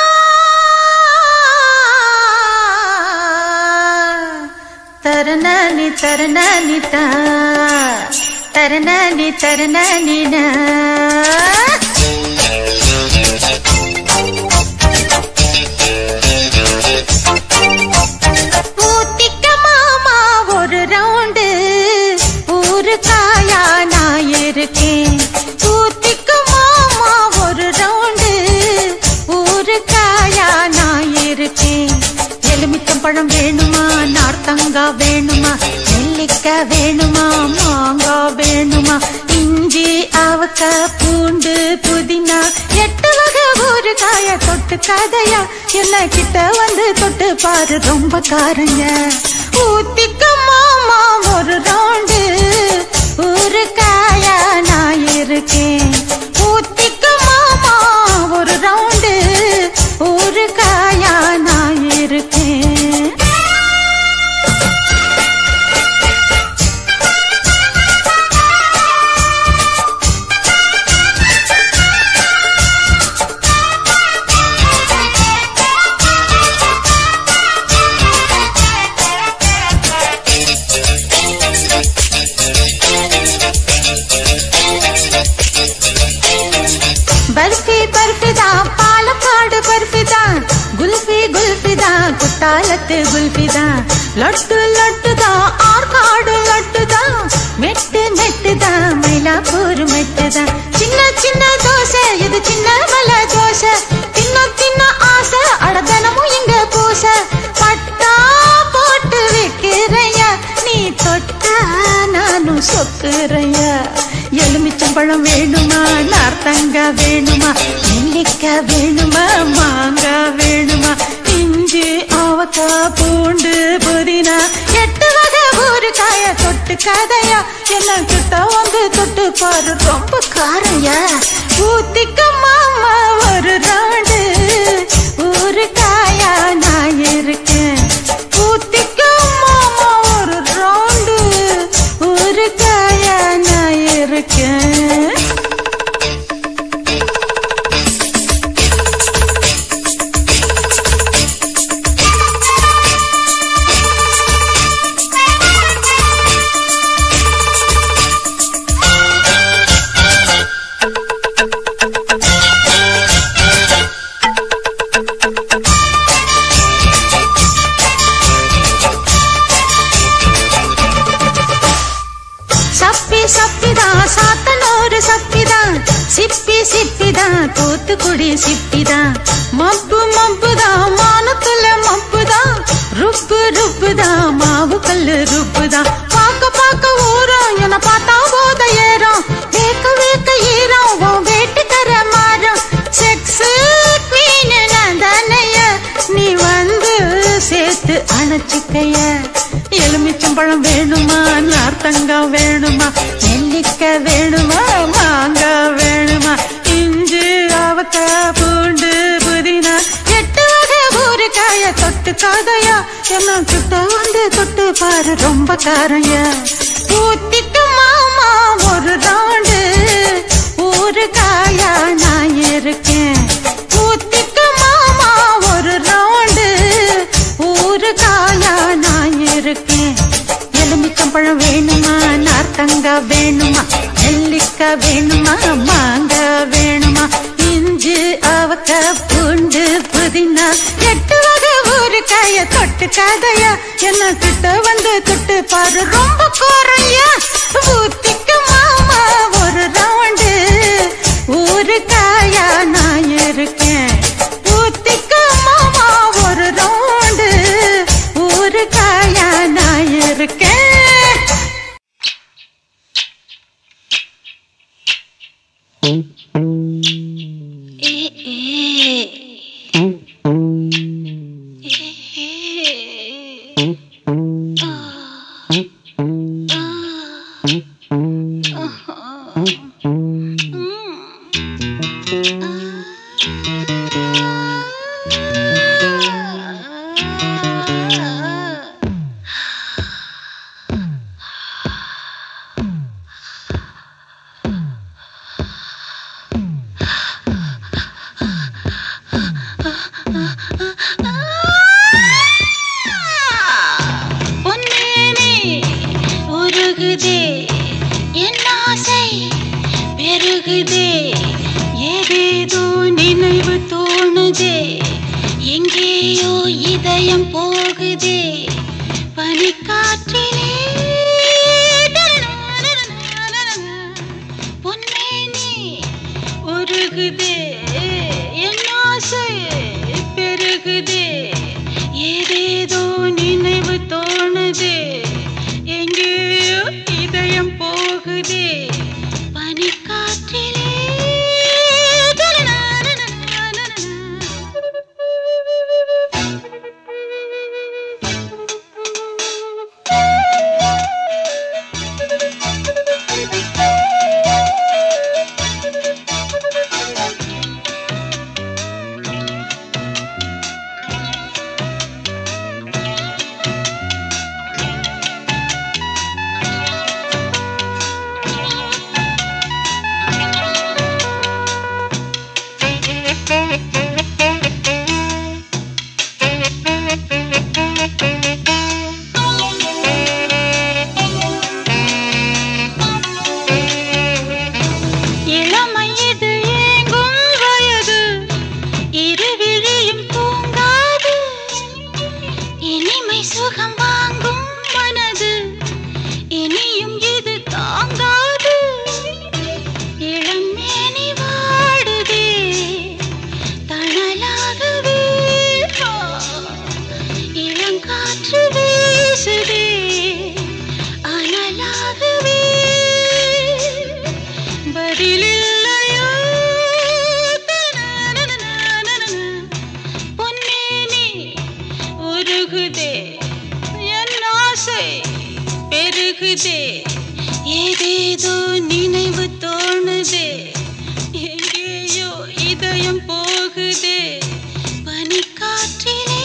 na தரணானிதா தரணானி தரணானினா ஊத்திக்க மாமா ஒரு ரவுண்டு ஊருக்காயா நான் இருக்கேன் ஊத்திக்க மாமா ஒரு ரவுண்டு ஊருக்காயா நான் இருக்கேன் எலுமிச்சம் பழம் வேணுமா நார்த்தங்கா வேணுமா நெல்லிக்காய் வேணுமா மாங்காய் வேணுமா இஞ்சி அவக்காய் பூண்டு புதினா 8 வகை ஊறுகாய தொட்டு கதையா என்ன கிட்ட வந்து தொட்டு பாரு ரொம்ப காரங்க ஊத்திக்க மாமா ஒரு ரவுண்டு ஊறுகாயா நான் இருக்கேன் ஊத்திக்க மாமா ஒரு ரவுண்டு ஊறுகாயா நான் இருக்கேன் बर्फी बर्फी दा पालकाड बर्फी दा गुल्फी गुल्फी दा कुट्टालत गुल्फी दा लड्डू लड्डू दा आर्काड लड्डू दा मेट्ट मेट्ट दा मैलापूर मेट्ट दा चिन्न चिन्न दोसे इदु चिन्न मल दोसे तिन्न तिन्न आसे अडदनमु इंग पूसे पट्टा पोट्टु विक्किरैया नी தொட்டா நானும் சொக்குறையா எலுமிச்சம் பழம் வேணுமா நார்த்தங்கா வேணுமா நெல்லிக்காய் வேணுமா மாங்காய் வேணுமா இஞ்சி அவக்காய் பூண்டு புதினா 8 வகை ஊறுகாய தொட்டு கதையா என்ன கிட்ட வந்து தொட்டு பாரு ரொம்ப காரையா ஊத்திக்க மாமா ஒரு ரவுண்டு ஊறுகாயா நான் இருக்கேன் ஊத்திக்க மாமா ஒரு ரவுண்டு ஊறுகாயா நான் இருக்கேன் சப்பி சப்பிதா சாத்தனூறு சப்பிதா சிப்பி சிப்பிதா தூத்துக்குடி சிப்பிதா மப்பு மப்புதா மானத்துல மப்புதா ருப்பு ருப்புதா மாவு கல்லு ருப்புதா பாக்க பாக்க ஊரம் என பார்த்தா போத ஏறம் வேக்க வேக்க ஈரம் உன் வேட்டுக்கர மாறும் செக்ஸ் குவீன் நான் தானைய நீ வந்து சேர்த்து அணைச்சிக்கைய எலுமிச்சம் பழம் வேணுமா நார்த்தங்கா வேணுமா நெல்லிக்காய் வேணுமா மாங்காய் வேணுமா இஞ்சி அவக்காய் பூண்டு புதினா 8 வகை ஊறுகாய தொட்டு கதையா என்ன கிட்ட வந்து தொட்டு பாரு ரொம்ப காரையா ஊத்திக்க மாமா ஒரு ரவுண்டு ஊறுகாயா நான் இருக்கேன் ஊத்திக்க மாமா ஒரு ரவுண்டு ஊறுகாயா நான் இருக்கேன் எலுமிச்சம் பழம் வேணுமா நார்த்தங்கா வேணுமா நெல்லிக்காய் வேணுமா மாங்காய் வேணுமா இஞ்சி அவக்காய் பூண்டு புதினா 8 வகை ஊறுகாய தொட்டு கதையா என்ன கிட்ட வந்து தொட்டு பாரு ரொம்ப கோரையா ஊத்திக்க மாமா ஒரு ரவுண்டு ஊறுகாயா நான் இருக்கேன் ஊத்திக்க மாமா ஒரு ரவுண்டு ஊறுகாயா நான் இருக்கேன் தோணுதே எங்கேயோ இதயம் போகுதே பனிக்காற்றிலே பொன்மேனி உருகுதே என் ஆசை பெருகுதே ஏதேதோ நினைவு தோணுதே எங்கேயோ இதயம் போகுதே பனிக்காற்றிலே ஏதேதோ நினைவு தோணுதே எங்கேயோ இதயம் போகுதே பனிக்காற்றிலே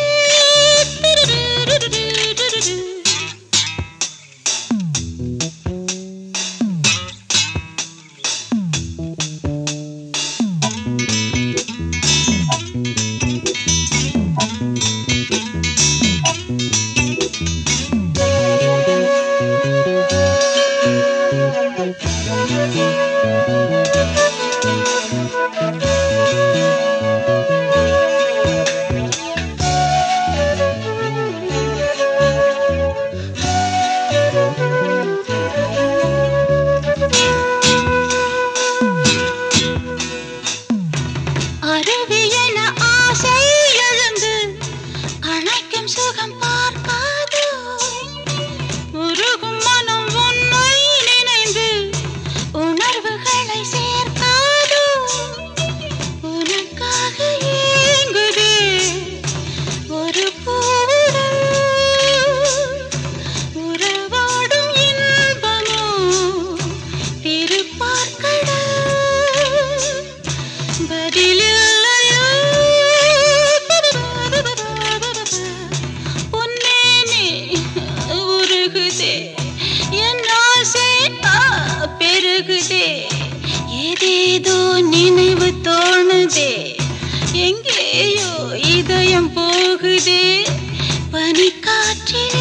ஏதேதோ நினைவு தோணுதே எங்கேயோ இதயம் போகுதே பனிக்காற்றிலே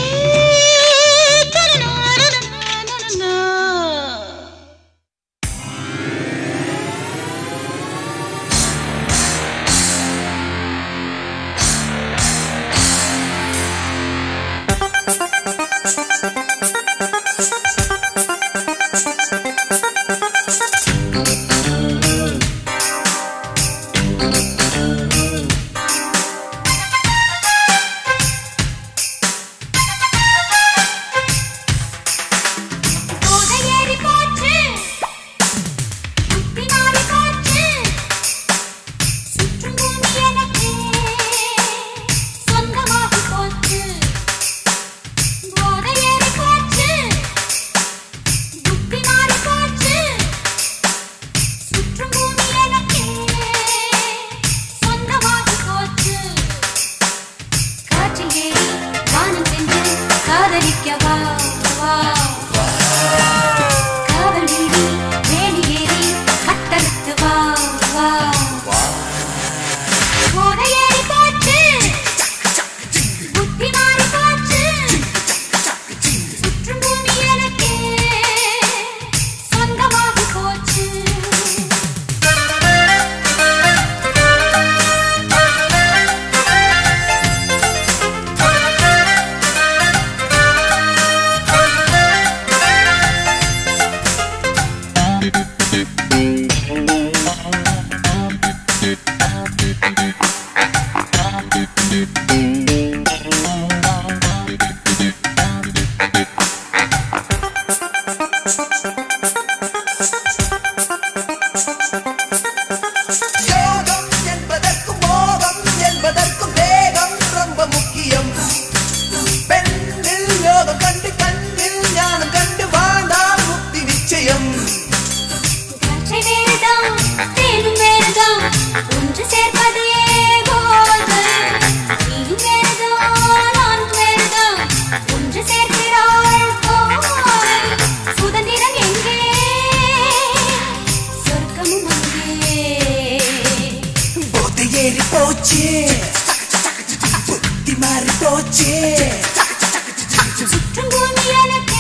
போச்சு புத்தி மாறி போச்சு சுற்றும் பூமி எனக்கு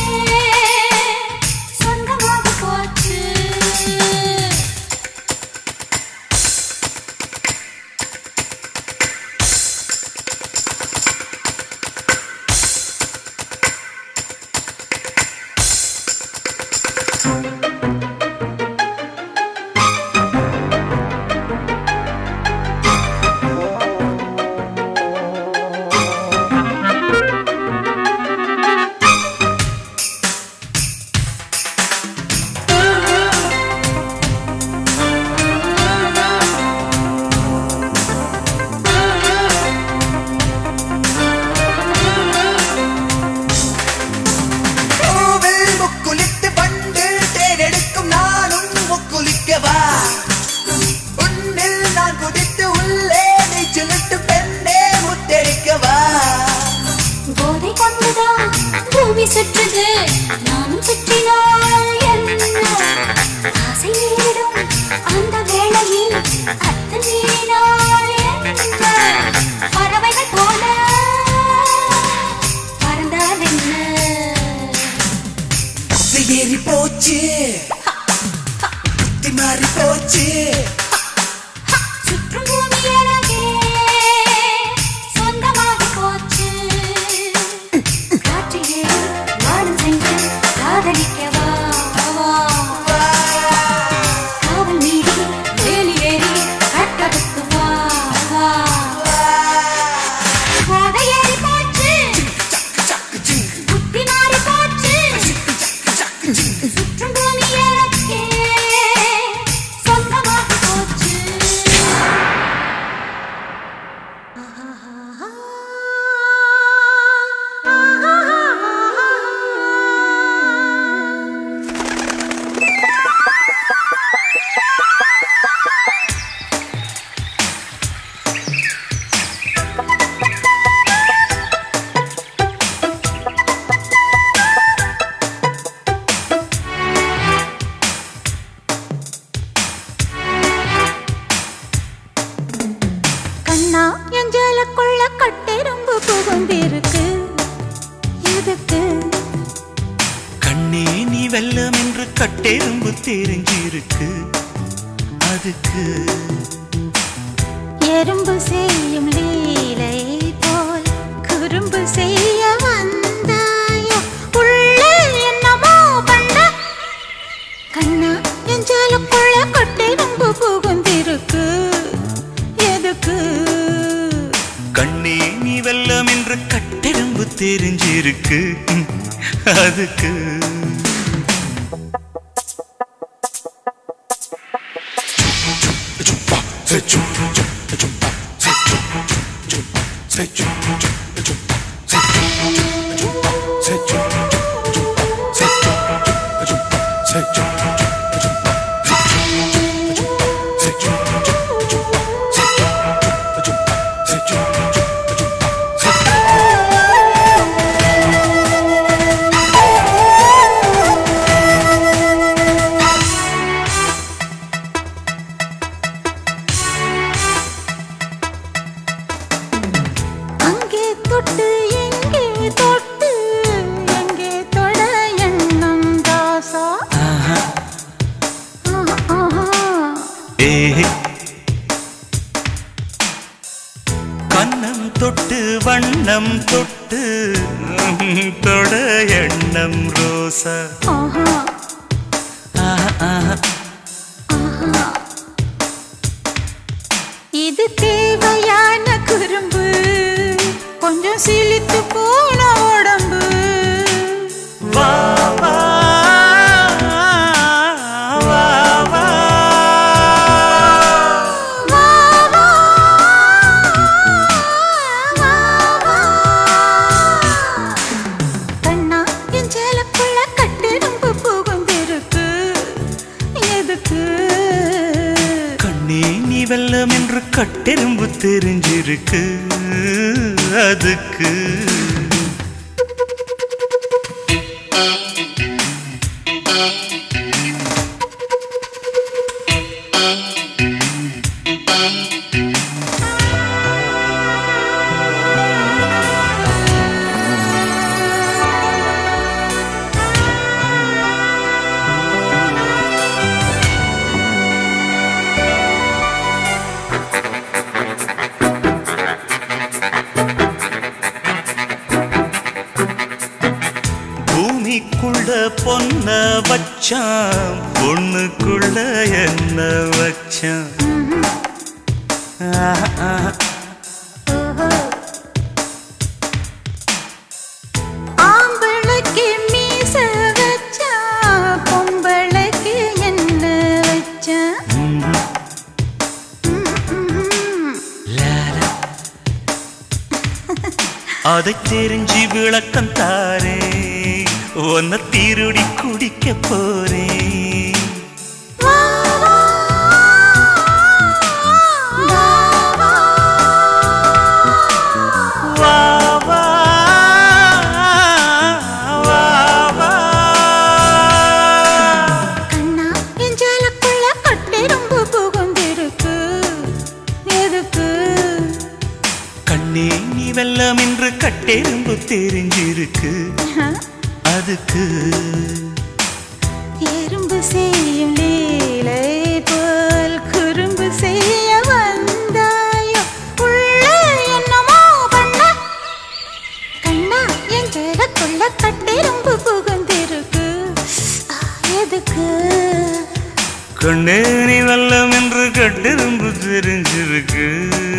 சொந்தமாக போச்சு சுற்றுது நானும் சுற்றினால் என்ன ஆசை நீடும் அந்த வேளையில் அத்து நீரினால் என்ன பறவைகள் போல பறந்தாலென்ன ஏறி போச்சு புத்தி மாறி போச்சு சுற்றும் பூமி எனக்கே சொந்தமாக போச்சு காற்றிலே வானம் சென்று காதலிக்கவா காவல் மீறி வேலி ஏறி கட்டடுத்து வா போதை ஏறி போச்சு புத்தி மாறி போச்சு சுற்றும் பூமி எனக்கே சொந்தமாக போச்சு கண்ணா என் ஜலக்குள்ள கட்டெரும்பு புகுந்திருக்கு எதுக்கு கண்ணே நீ வெல்லம் என்று கட்டெரும்பு தெரிஞ்சிருக்கு அதுக்கு எறும்பு செய்யும் லீலை போல் குறும்பு செய்ய வந்தாயோ உள்ளே என்னமோ பண்ண கண்ணா என் ஜலக்குள்ள கட்டெரும்பு புகுந்திருக்கு எதுக்கு கண்ணே நீ வெல்லம் என்று கட்டெரும்பு தெரிஞ்சிருக்கு அதுக்கு அங்கே தொட்டு எங்கே தொட்டு எங்கே தொட எண்ணம் தாசா ஆஹா. ஏ கண்ணம் தொட்டு வண்ணம் தொட்டு தொட எண்ணம் ரோசா ஆஹா. இது தேவையான குறும்பு கொஞ்சம் சிலித்து போன உடம்பு வா வா வா வா வா, வா, வா, வா. கண்ணா என் ஜலக்குள்ள கட்டெரும்பு புகுந்திருக்கு எதுக்கு கண்ணே நீ வெல்லம் என்று கட்டெரும்பு தெரிஞ்சிருக்கு அதுக்கு பொன்ன வச்சான் பொண்ணுக்குள்ள என்ன வச்சான் ஆம்பளைக்கு மீச வச்சா பொம்பளைக்கு என்ன வச்சா அதை தெரிஞ்சு விளக்கம் தாரே உன்னை திருடி குடிக்க போறேன் கண்ணா என் ஜலக்குள்ள கட்டெரும்பு புகுந்திருக்கு எதுக்கு கண்ணே நீ வெள்ளம் என்று கட்டெரும்பு தெரிஞ்சிருக்கு அதுக்கு எறும்பு செய்யும் லீலை போல் குறும்பு செய்ய வந்தாயோ உள்ள என்னமோ பண்ண கண்ணா என் ஜலக்குள்ள கட்டெரும்பு புகுந்திருக்கு எதுக்கு கண்ணே நீ வெள்ளம் என்று கட்டெரும்பு தெரிஞ்சிருக்கு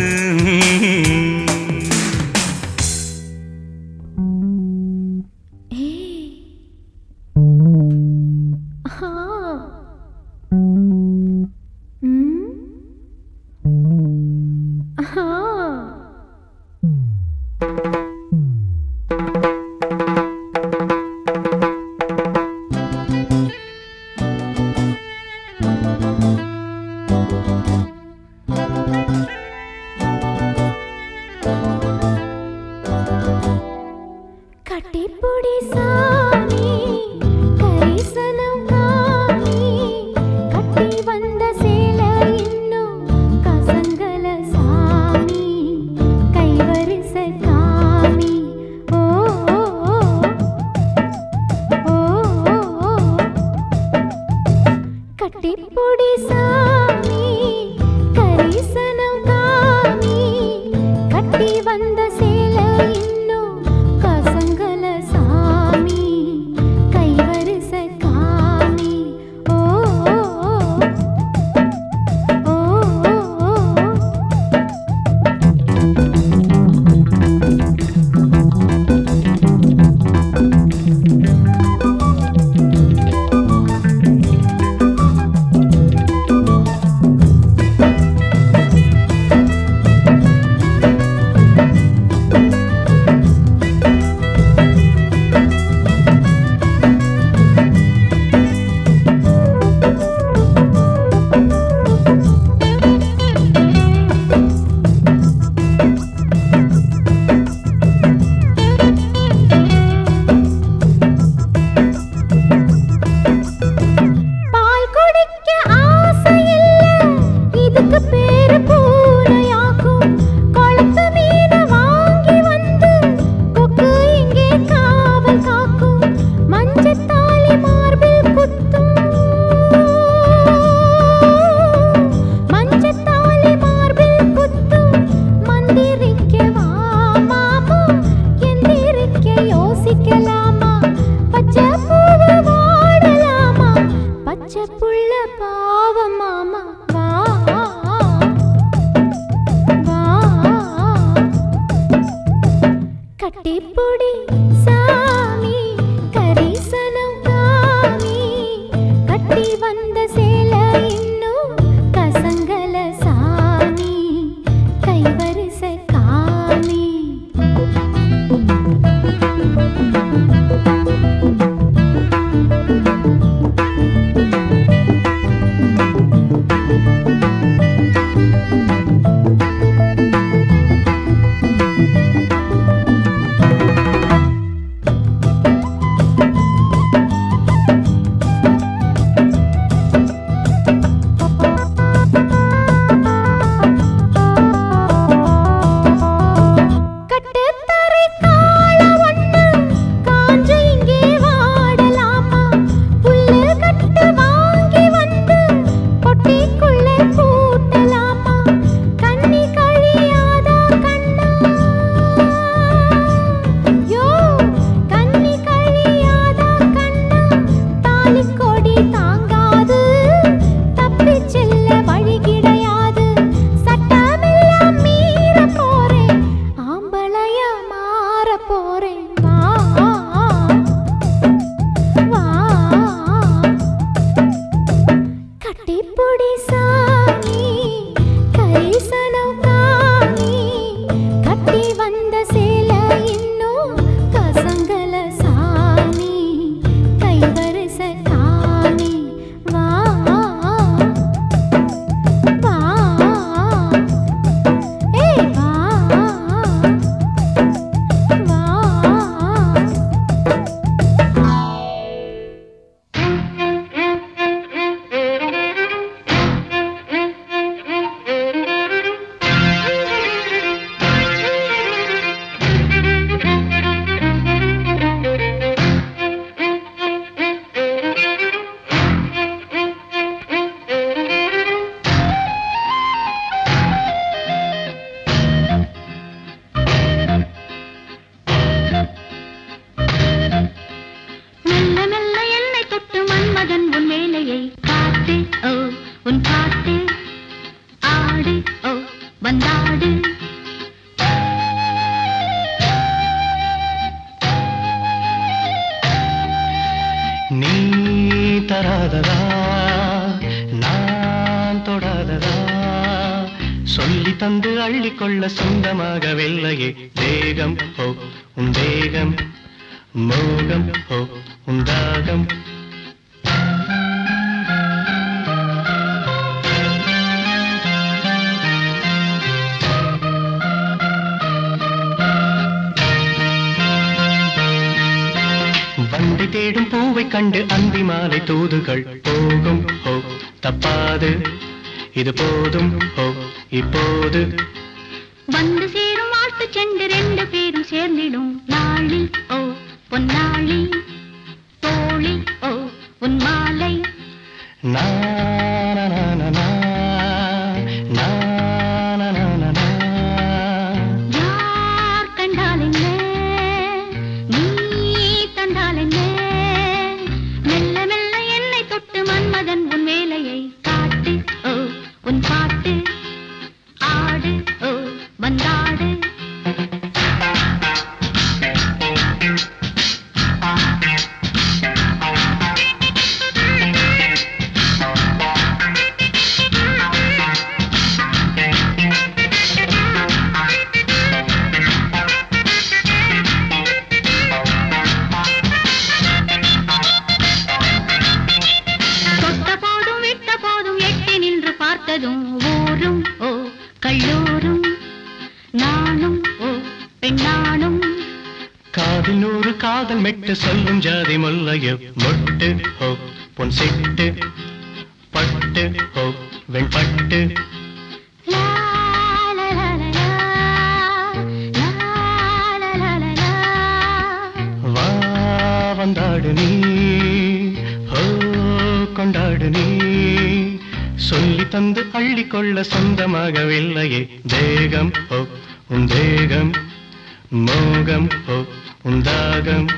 கட்டிப்புடி சாமி கரிசனம் காமி கட்டி வந்த சேலை இன்னும் கசங்கல சாமி கைவரிச காமி ஓ கட்டிப்புடி சாமி கரிசனம் காமி கட்டி வந்த சேலை இன்னும் கசங்கல சாமி தொடாததா நான் தொடாததா சொல்லி தந்து அள்ளிக்கொள்ள சொந்தமாகவில்லையே தேகம் ஹோ உன் தேகம் மோகம் ஹோ உன் தாகம் வண்டி தேடும் பூவை கண்டு அந்தி மாலை தூதுகள் போகும் ஹோ தப்பாது இது போதும் ஹோ இப்போது வந்து சேரும் வாழ்த்து சென்று ரெண்டு பேரும் சேர்ந்திடும் நாளி ஓ பொன்னாளி தோழி ஓ உன் மாலை யார் கண்டால் என்ன நீ தந்தால் என்ன மெல்ல மெல்ல என்னை தொட்டு மன்மதன் உன் வேலையை காட்டு ஓ உன் பாட்டு ஆடு ஓ வந்தாடு தொட்ட போதும் விட்ட போதும் எட்டி நின்று பார்த்ததும் ஊரும் ஓ கல்லூரும் நானும் ஓ பெண்ணானும் காதில் நூறு காதல் மெட்டு சொல்லும் ஜாதி முல்லைய மொட்டு ஹோ பொன் சிட்டு பட்டு ஹோ வெண்பட்டு லா லா லா லா லா லா லா லா லா வா வந்தாடு நீ ஹோ கொண்டாடு நீ சொல்லி தந்து அள்ளிக்கொள்ள சொந்தமாகவில்லையே தேகம் ஹோ உன் தேகம் மோகம் ஹோ உன் தாகம்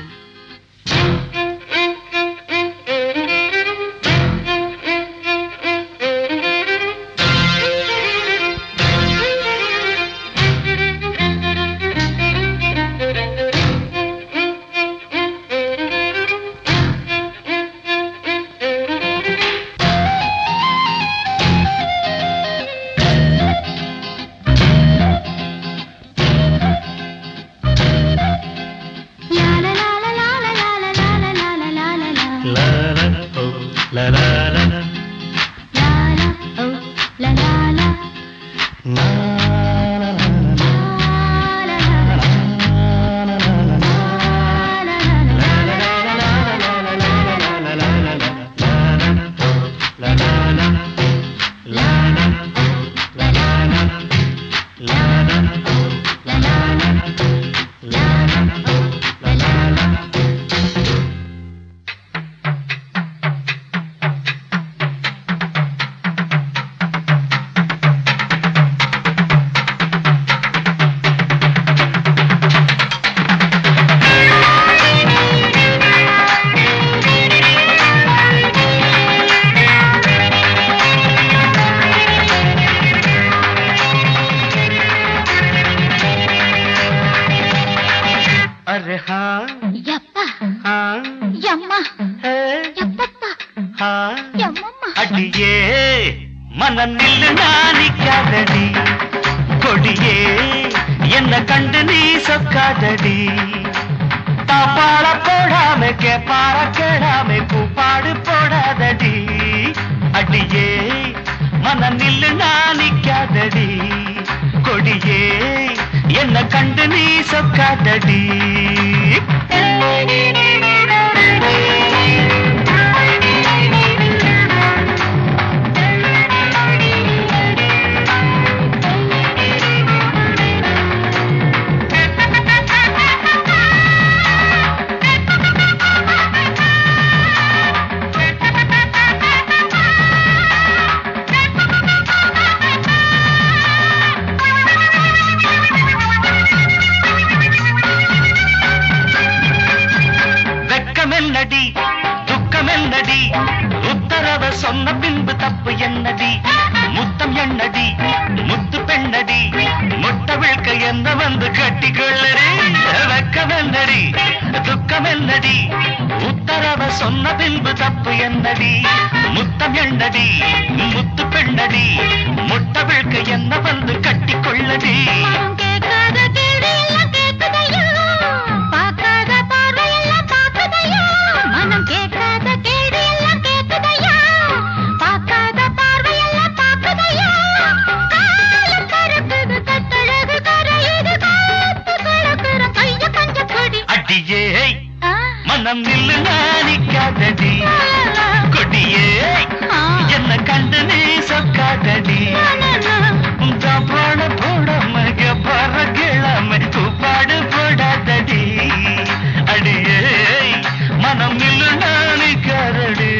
अरे हाँ ಯಪ್ಪ हाँ ಯಮ್ಮ है ಯಪ್ಪಪ್ಪ हाँ ಯಮ್ಮಮ್ಮ அடியே மனநில் நானிக்காதடி கொடியே என்ன கண்டு நீ சொக்காதடி தாப்பாட போடாம கேப்பார கேடாம கூப்பாடு போடாதடி அடியே மனநில் நானிக்காதடி கொடியே என்ன கண்டு நீ சொக்காதடி வெக்கமென்னடி துக்கமென்னடி உத்தரவ சொன்ன பின்பு தப்பு என்னடி முத்தம் என்னடி முத்து பெண்ணடி முட்டை விழ்க்க என்ன வந்து கட்டிக்கொள்ளடி வெக்கமென்னடி துக்கம் என்னடி உத்தரவ சொன்ன பின்பு தப்பு என்னடி முத்தம் என்னடி முத்து பெண்ணடி முட்டை விழுக்க என்ன வந்து கட்டி கொள்ளடி கேட்காத கேள்வி எல்லாம் கேட்குதையா பார்க்காத பார்வை எல்லாம் பார்க்குதையா மனம் கேட்காத கேள்வி எல்லாம் கேட்குதையா பார்க்காத பார்வை எல்லாம் பார்க்குதையா காலம் கருக்குது கட்டழகு கரையுது காத்து கலக்குற கைய கொஞ்சம் கொடி அடியே மனம் நில்லு நாணிக்காதடி கொடியே என்ன கண்டு நீ சொக்காதடி பாட போடாம பற கிழமை கூப்பாடு போடாதடி அடியே மனம் நில்லு நாணிக்காதடி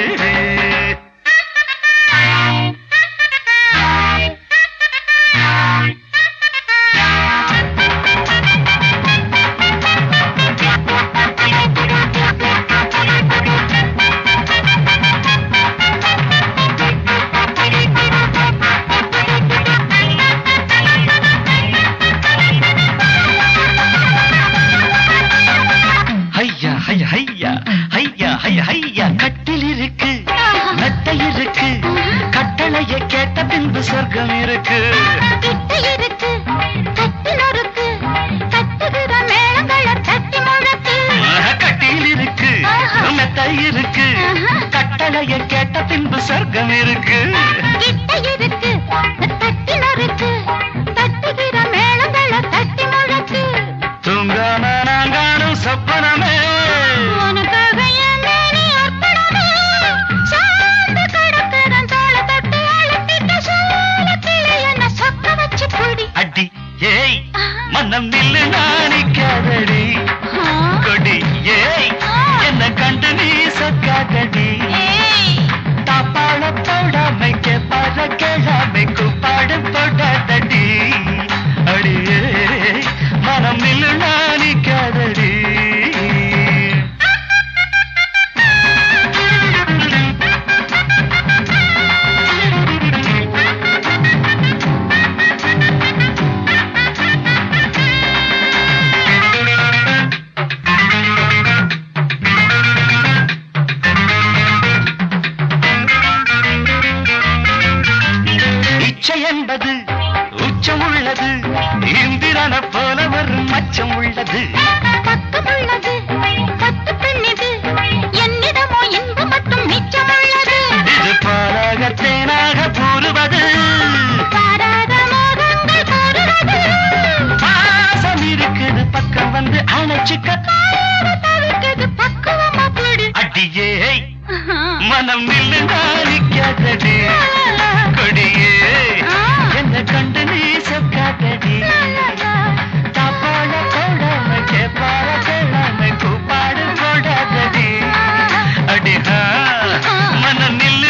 கட்டில் இருக்கு மெத்தை இருக்கு கட்டளையை கேட்ட பின்பு சொர்க்கம் இருக்கு கிட்ட இருக்கு கட்டில் இருக்கு கட்டுகிற மேளங்களை தட்டி முழக்கு கட்டில் இருக்கு மெத்தை இருக்கு கட்டளையை கேட்ட பின்பு சொர்க்கம் இருக்கு கிட்ட இருக்கு கட்டில் இருக்கு கட்டுகிற மேளங்களை தட்டி முழக்கு தூங்காம நாங்கானும் சொப்பனமே உனக்காக என் மேனி அர்ப்பணமே சார்ந்து கிடக்கிறன் தோளை தொட்டு அழுத்திட்ட சோழ கிளை என்ன சொக்க வச்சு பொடி அடி ஏய் மனம் நில்லு நாணிக்காதடி கொடி ஏய் என்ன கண்டு நீ சொக்காதடி தாப்பாள போடாமை கேப்பாட கேளாமை கூப்பாடு போடாதடி அடியே மனம் நில்லு நாணிக்காதடி இச்சை என்பது உச்சம் உள்ளது இந்திரன போல ஒரு மச்சம் உள்ளது பக்கம் உள்ளது பத்து பெண்ணிது என்னிடமோ இன்பம் மட்டும் மிச்சம் உள்ளது இது பாலாக தேனாக கூறுவது பாராத மோகங்கள் கூறுவது பாசம் இருக்குது பக்கம் வந்து அணைச்சிக்க தவிர்க்கிறது பக்குவமா போடு அடியே மனம் நில்லு நாணிக்காதடி கொடியே என்ன கண்டு நீ சொக்காதடி தாப்பாட போடாம கேப்பாட கேளாம கூப்பாடு போடாதடி அடிஹா மனம் நில்லு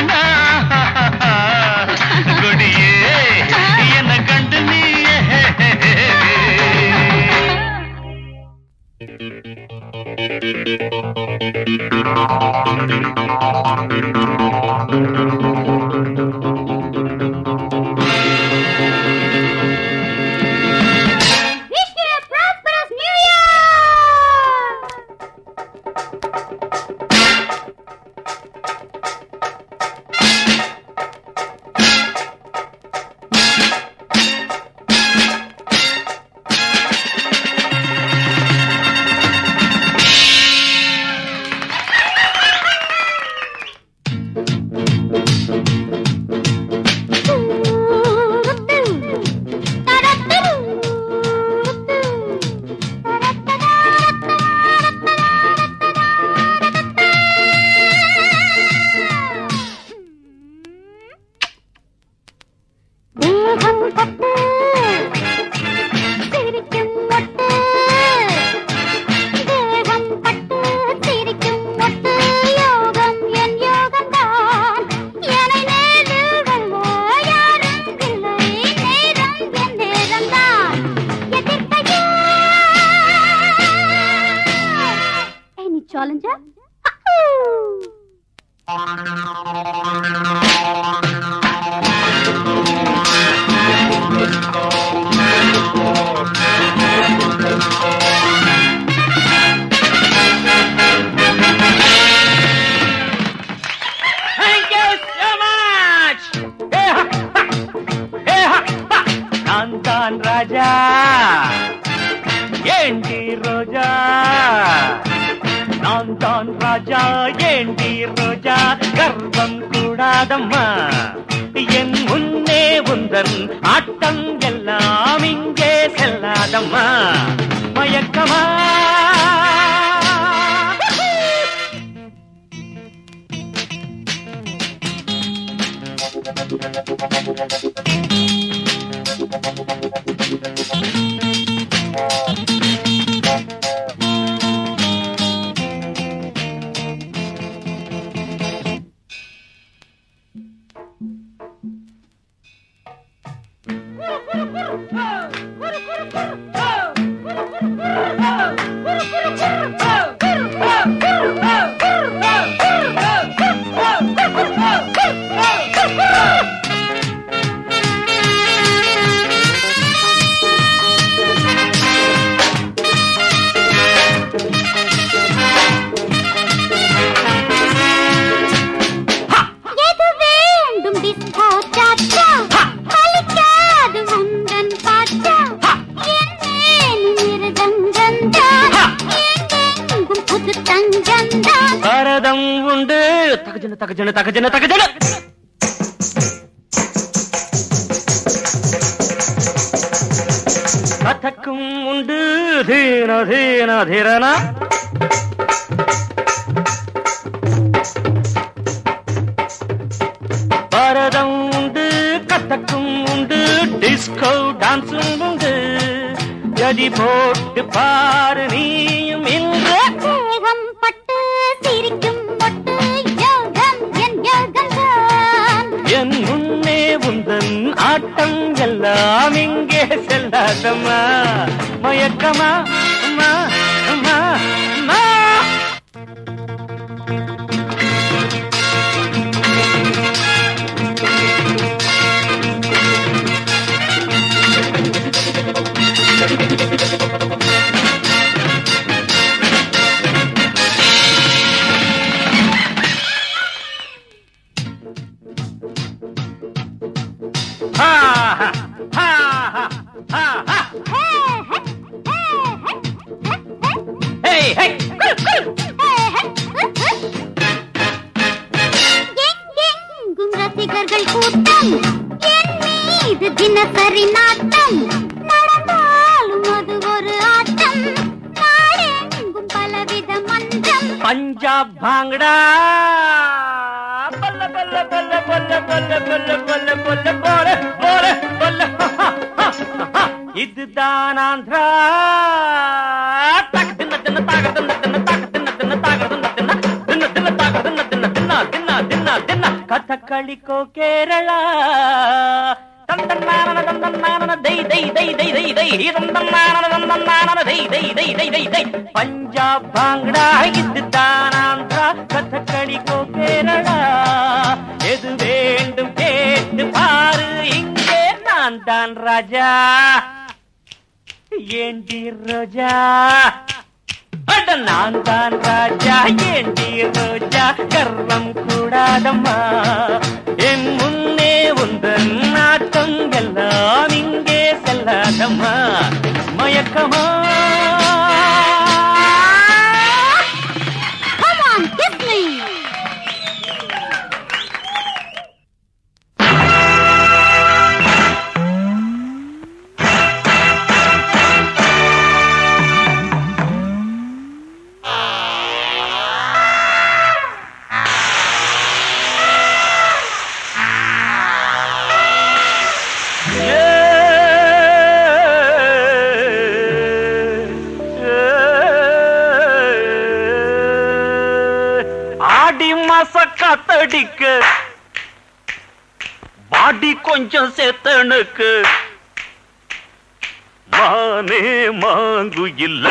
கொடியே என்ன கண்டு நீ Wish you a prosperous New Year! Challenger? ஏண்டி ரோஜா நான் தான் ராஜா ஏண்டி ரோஜா கர்வம் கூடாதம்மா என் முன்னே உந்தன் ஆட்டம் எல்லாம் இங்கே செல்லாதம்மா மயக்கமா பரதம் உண்டு தகஜன தகஜன தகஜன தகஜன கதக்கும் உண்டு தீன தீன தீரனா பரதம் உண்டு கதக்கும் உண்டு டிஸ்கோ டான்ஸும் உண்டு ஜதி போட்டு பாரு நீயும் இன்று தேகம் பட்டு சிரிக்கும் பொட்டு யோகம் என் யோகம் தான் என் முன்னே உந்தன் ஆட்டம் எல்லாம் இங்கே செல்லாதம்மா மயக்கமா அம்மா அம்மா அம்மா எங்கெங்கும் ரசிகர்கள் கூட்டம் என் மீது தினசரி நாட்டம் நடந்தாலும் அது ஒரு ஆட்டம் நாடெங்கும் பலவித மன்றம் பஞ்சாப் பாங்கடா பல்ல பல்ல பல்ல பல்ல பல்ல பல்ல பல்ல பல்ல போல போல பல்ல இதுதான் ஆந்திரா தகதின்ன தின்ன தாகதின்ன தின்ன தாகதின்ன தின்ன தாகதின்ன தின்ன தின்ன தின்ன தாகதின்ன தின்ன தின்ன தின்ன தின்ன தின்ன கதகளிக்கோ கேரளா தந்தன்னான தந்தன்னான தை தை தை தை தை தை தந்தன்னான தந்தன்னான தை தை தை தை தை தை பஞ்சாப் பாங்கடா இதுதான் ஆந்திரா கதகளிக்கோ கேரளா எது வேண்டும் கேட்டு பாரு இங்கே நான் தான் ராஜா ஏண்டி ரோஜா அட நான் தான் ராஜா ஏண்டி ரோஜா கர்வம் கூடாதம்மா என் முன்னே உந்தன் நாட்டம் எல்லாம் இங்கே செல்லாதம்மா மயக்கமா Come on, kiss me. காத்தடிக்க பாடி கொஞ்சம் சேத்தனுக்கு மானே மாங்கு இல்ல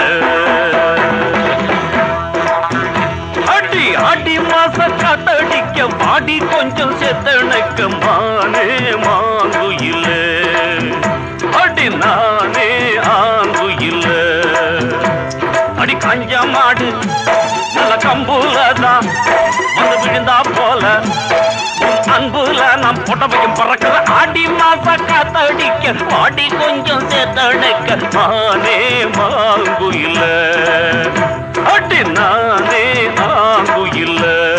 அடி அடி மாச காத்தடிக்க பாடி கொஞ்சம் சேத்தனுக்கு மானே மாங்கு இல்ல அடி நானே ஆங்கு இல்ல அடி கஞ்ச மாடு நல்ல கம்புலதான் வந்து விழுந்தா போல அன்புல நாம் புடவையும் பறக்கிற ஆடி மாச காத்தடிக்க பாடி கொஞ்சம் சேர்த்தடைக்க நானே மாங்குயில அடி நானே மாங்குயில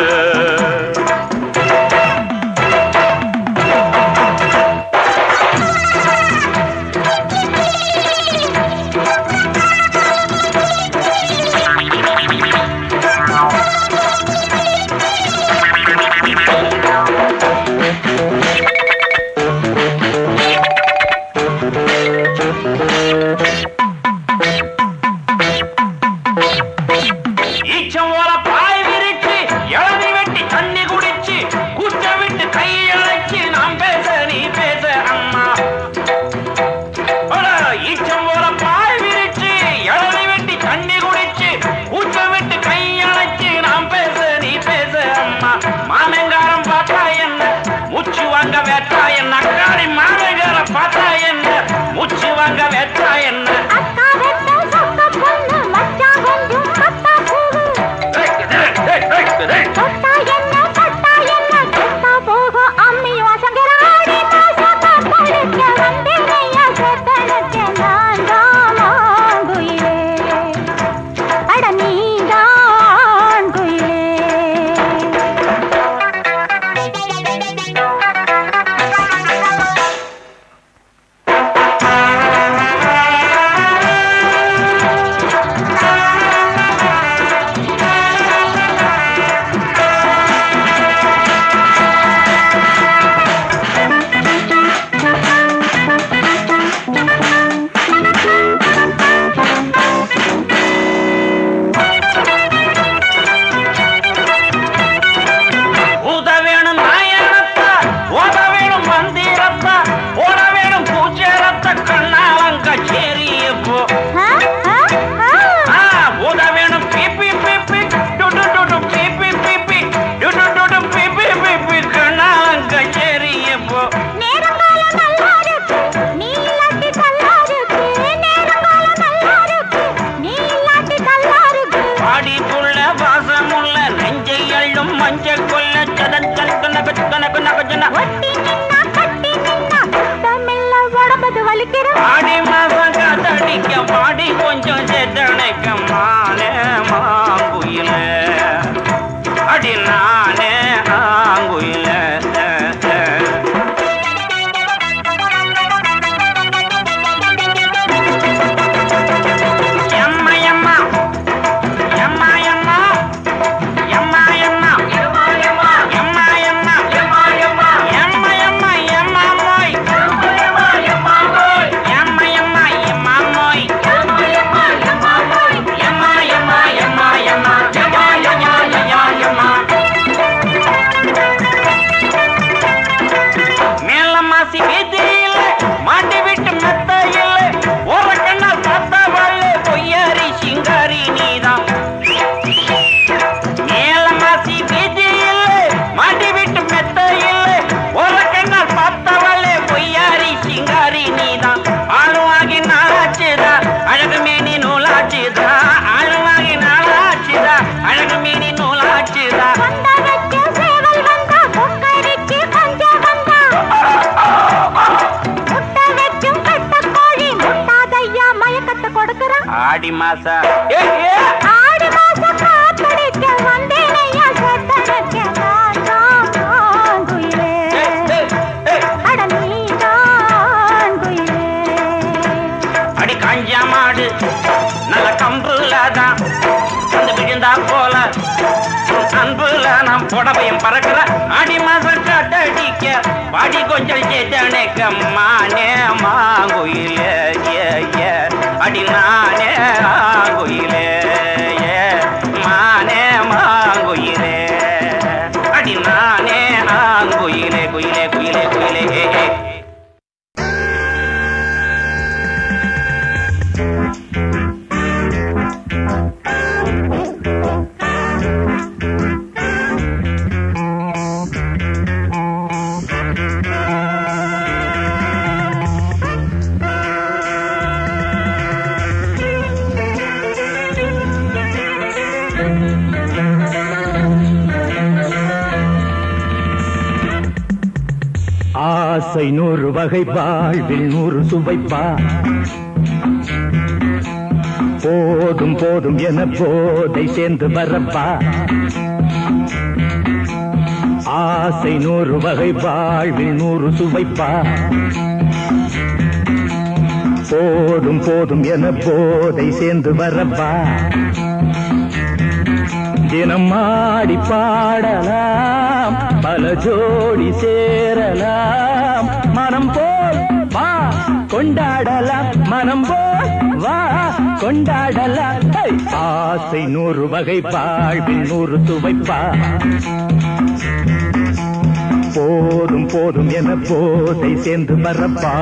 ஆடி மாசா ஆடி மாச காத்தடிக்க வந்தேனையா சத்தனக்க நான் குயிலே அட நீதான் குயிலே அடி காஞ்சா மாடு நல்ல கம்புலதான் வந்து விழுந்தா போல அன்புல நாம் புடவையும் பறக்கிற ஆடி மாச காத்தடிக்க பாடி கொஞ்சம் சேத்தனைக்க மானே மாங்குயிலே அடி நானே ஆங்குயிலே மானே மாங்குயிலே அடி நானே ஆங்குயிலே குயிலே குயிலே குயிலே ஆசை 100 வகை வாழ்வில் 100 சுவைப்பா போதும் போதும் என போதை சேர்ந்து வரப்பா ஆசை 100 வகை வாழ்வில் 100 சுவைப்பா போதும் போதும் என போதை சேர்ந்து வரப்பா தினம் ஆடி பாடலாம் பல ஜோடி சேரலாம் மனம் போல் வா கொண்டாடலாம் மனம் போல் வா கொண்டாடலாம் ஆசை 100 வகை வாழ்வில் 100 சுவைப்பா போதும் போதும் என போதை சேர்ந்து வரப்பா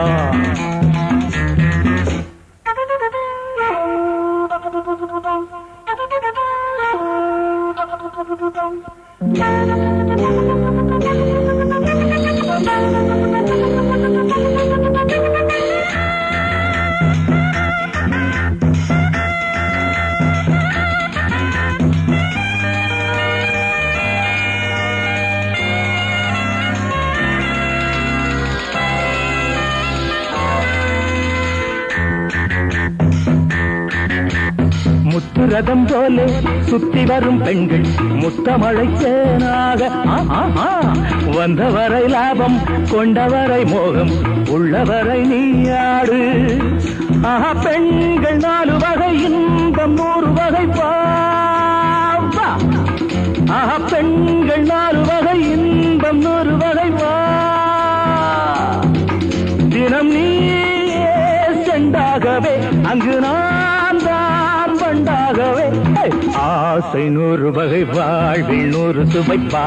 முத்துரதம் போலே சுத்தி வரும் பெண்கள் முத்தமழை சேனாக வந்தவரை லாபம் கொண்டவரை மோகம் உள்ளவரை நீயாடு பெண்கள் 4 வகை இன்பம் 100 வகை பாவா பெண்கள் 4 வகை இன்பம் 100 வகை வா தினம் நீ செண்டாகவே அங்கு நான் தான் வண்டாகவே ஆசை 100 வகை வாழ்வில் 100 சுவைப்பா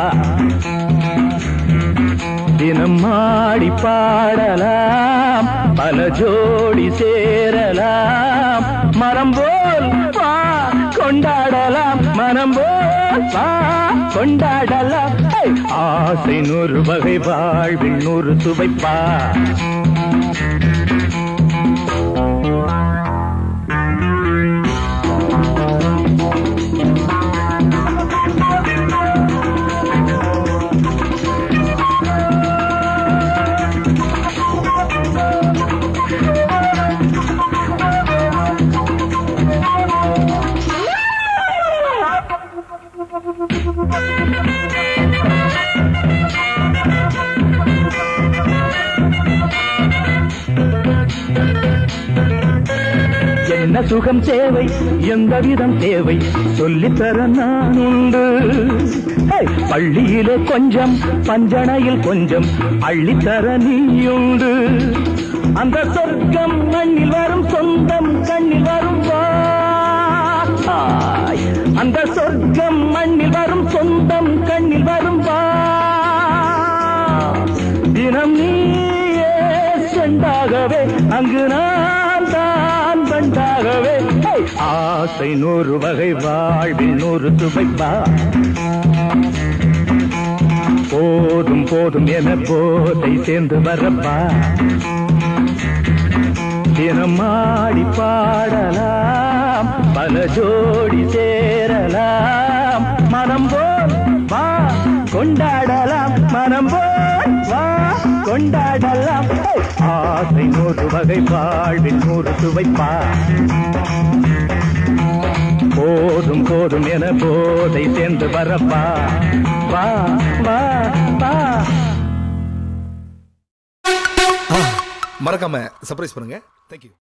தினம் ஆடி பாடலாம் பல ஜோடி சேரலாம் மனம் போல் வா கொண்டாடலாம் மனம் போல் வா கொண்டாடலாம் ஆசை 100 வகை வாழ்வில் 100 சுவைப்பா என்ன சுகம் தேவை எந்த விதம் தேவை சொல்லித்தர நான் உண்டு பள்ளியிலே கொஞ்சம் பஞ்சனையில் கொஞ்சம் அள்ளித்தர நீயுண்டு அந்த சொர்க்கம் மண்ணில் வரும் சொந்தம் கண்ணில் வரும் அந்த சொர்க்கம் மண்ணில் வரும் சொந்தம் கண்ணில் வரும் தினம் நீயே செண்டாகவே அங்கு நான் தான் பண்டாகவே ஆசை 100 வகை வாழ்வில் 100 சுவைப்பா போதும் போதும் என போதை சேர்ந்து வரப்பா தினம் ஆடி பாடலாம் பல ஜோடி சேரலாம் மனம் போல் வா கொண்டாடலாம் மனம் போல் வா கொண்டாடலாம் ஆசை 100 வகை வாழ்வில் 100 சுவைப்பா போதும் போதும் என போதை சேர்ந்து வரப்பா வா வா வா மறக்காம சர்ப்ரைஸ் பண்ணுங்க. தேங்க்யூ.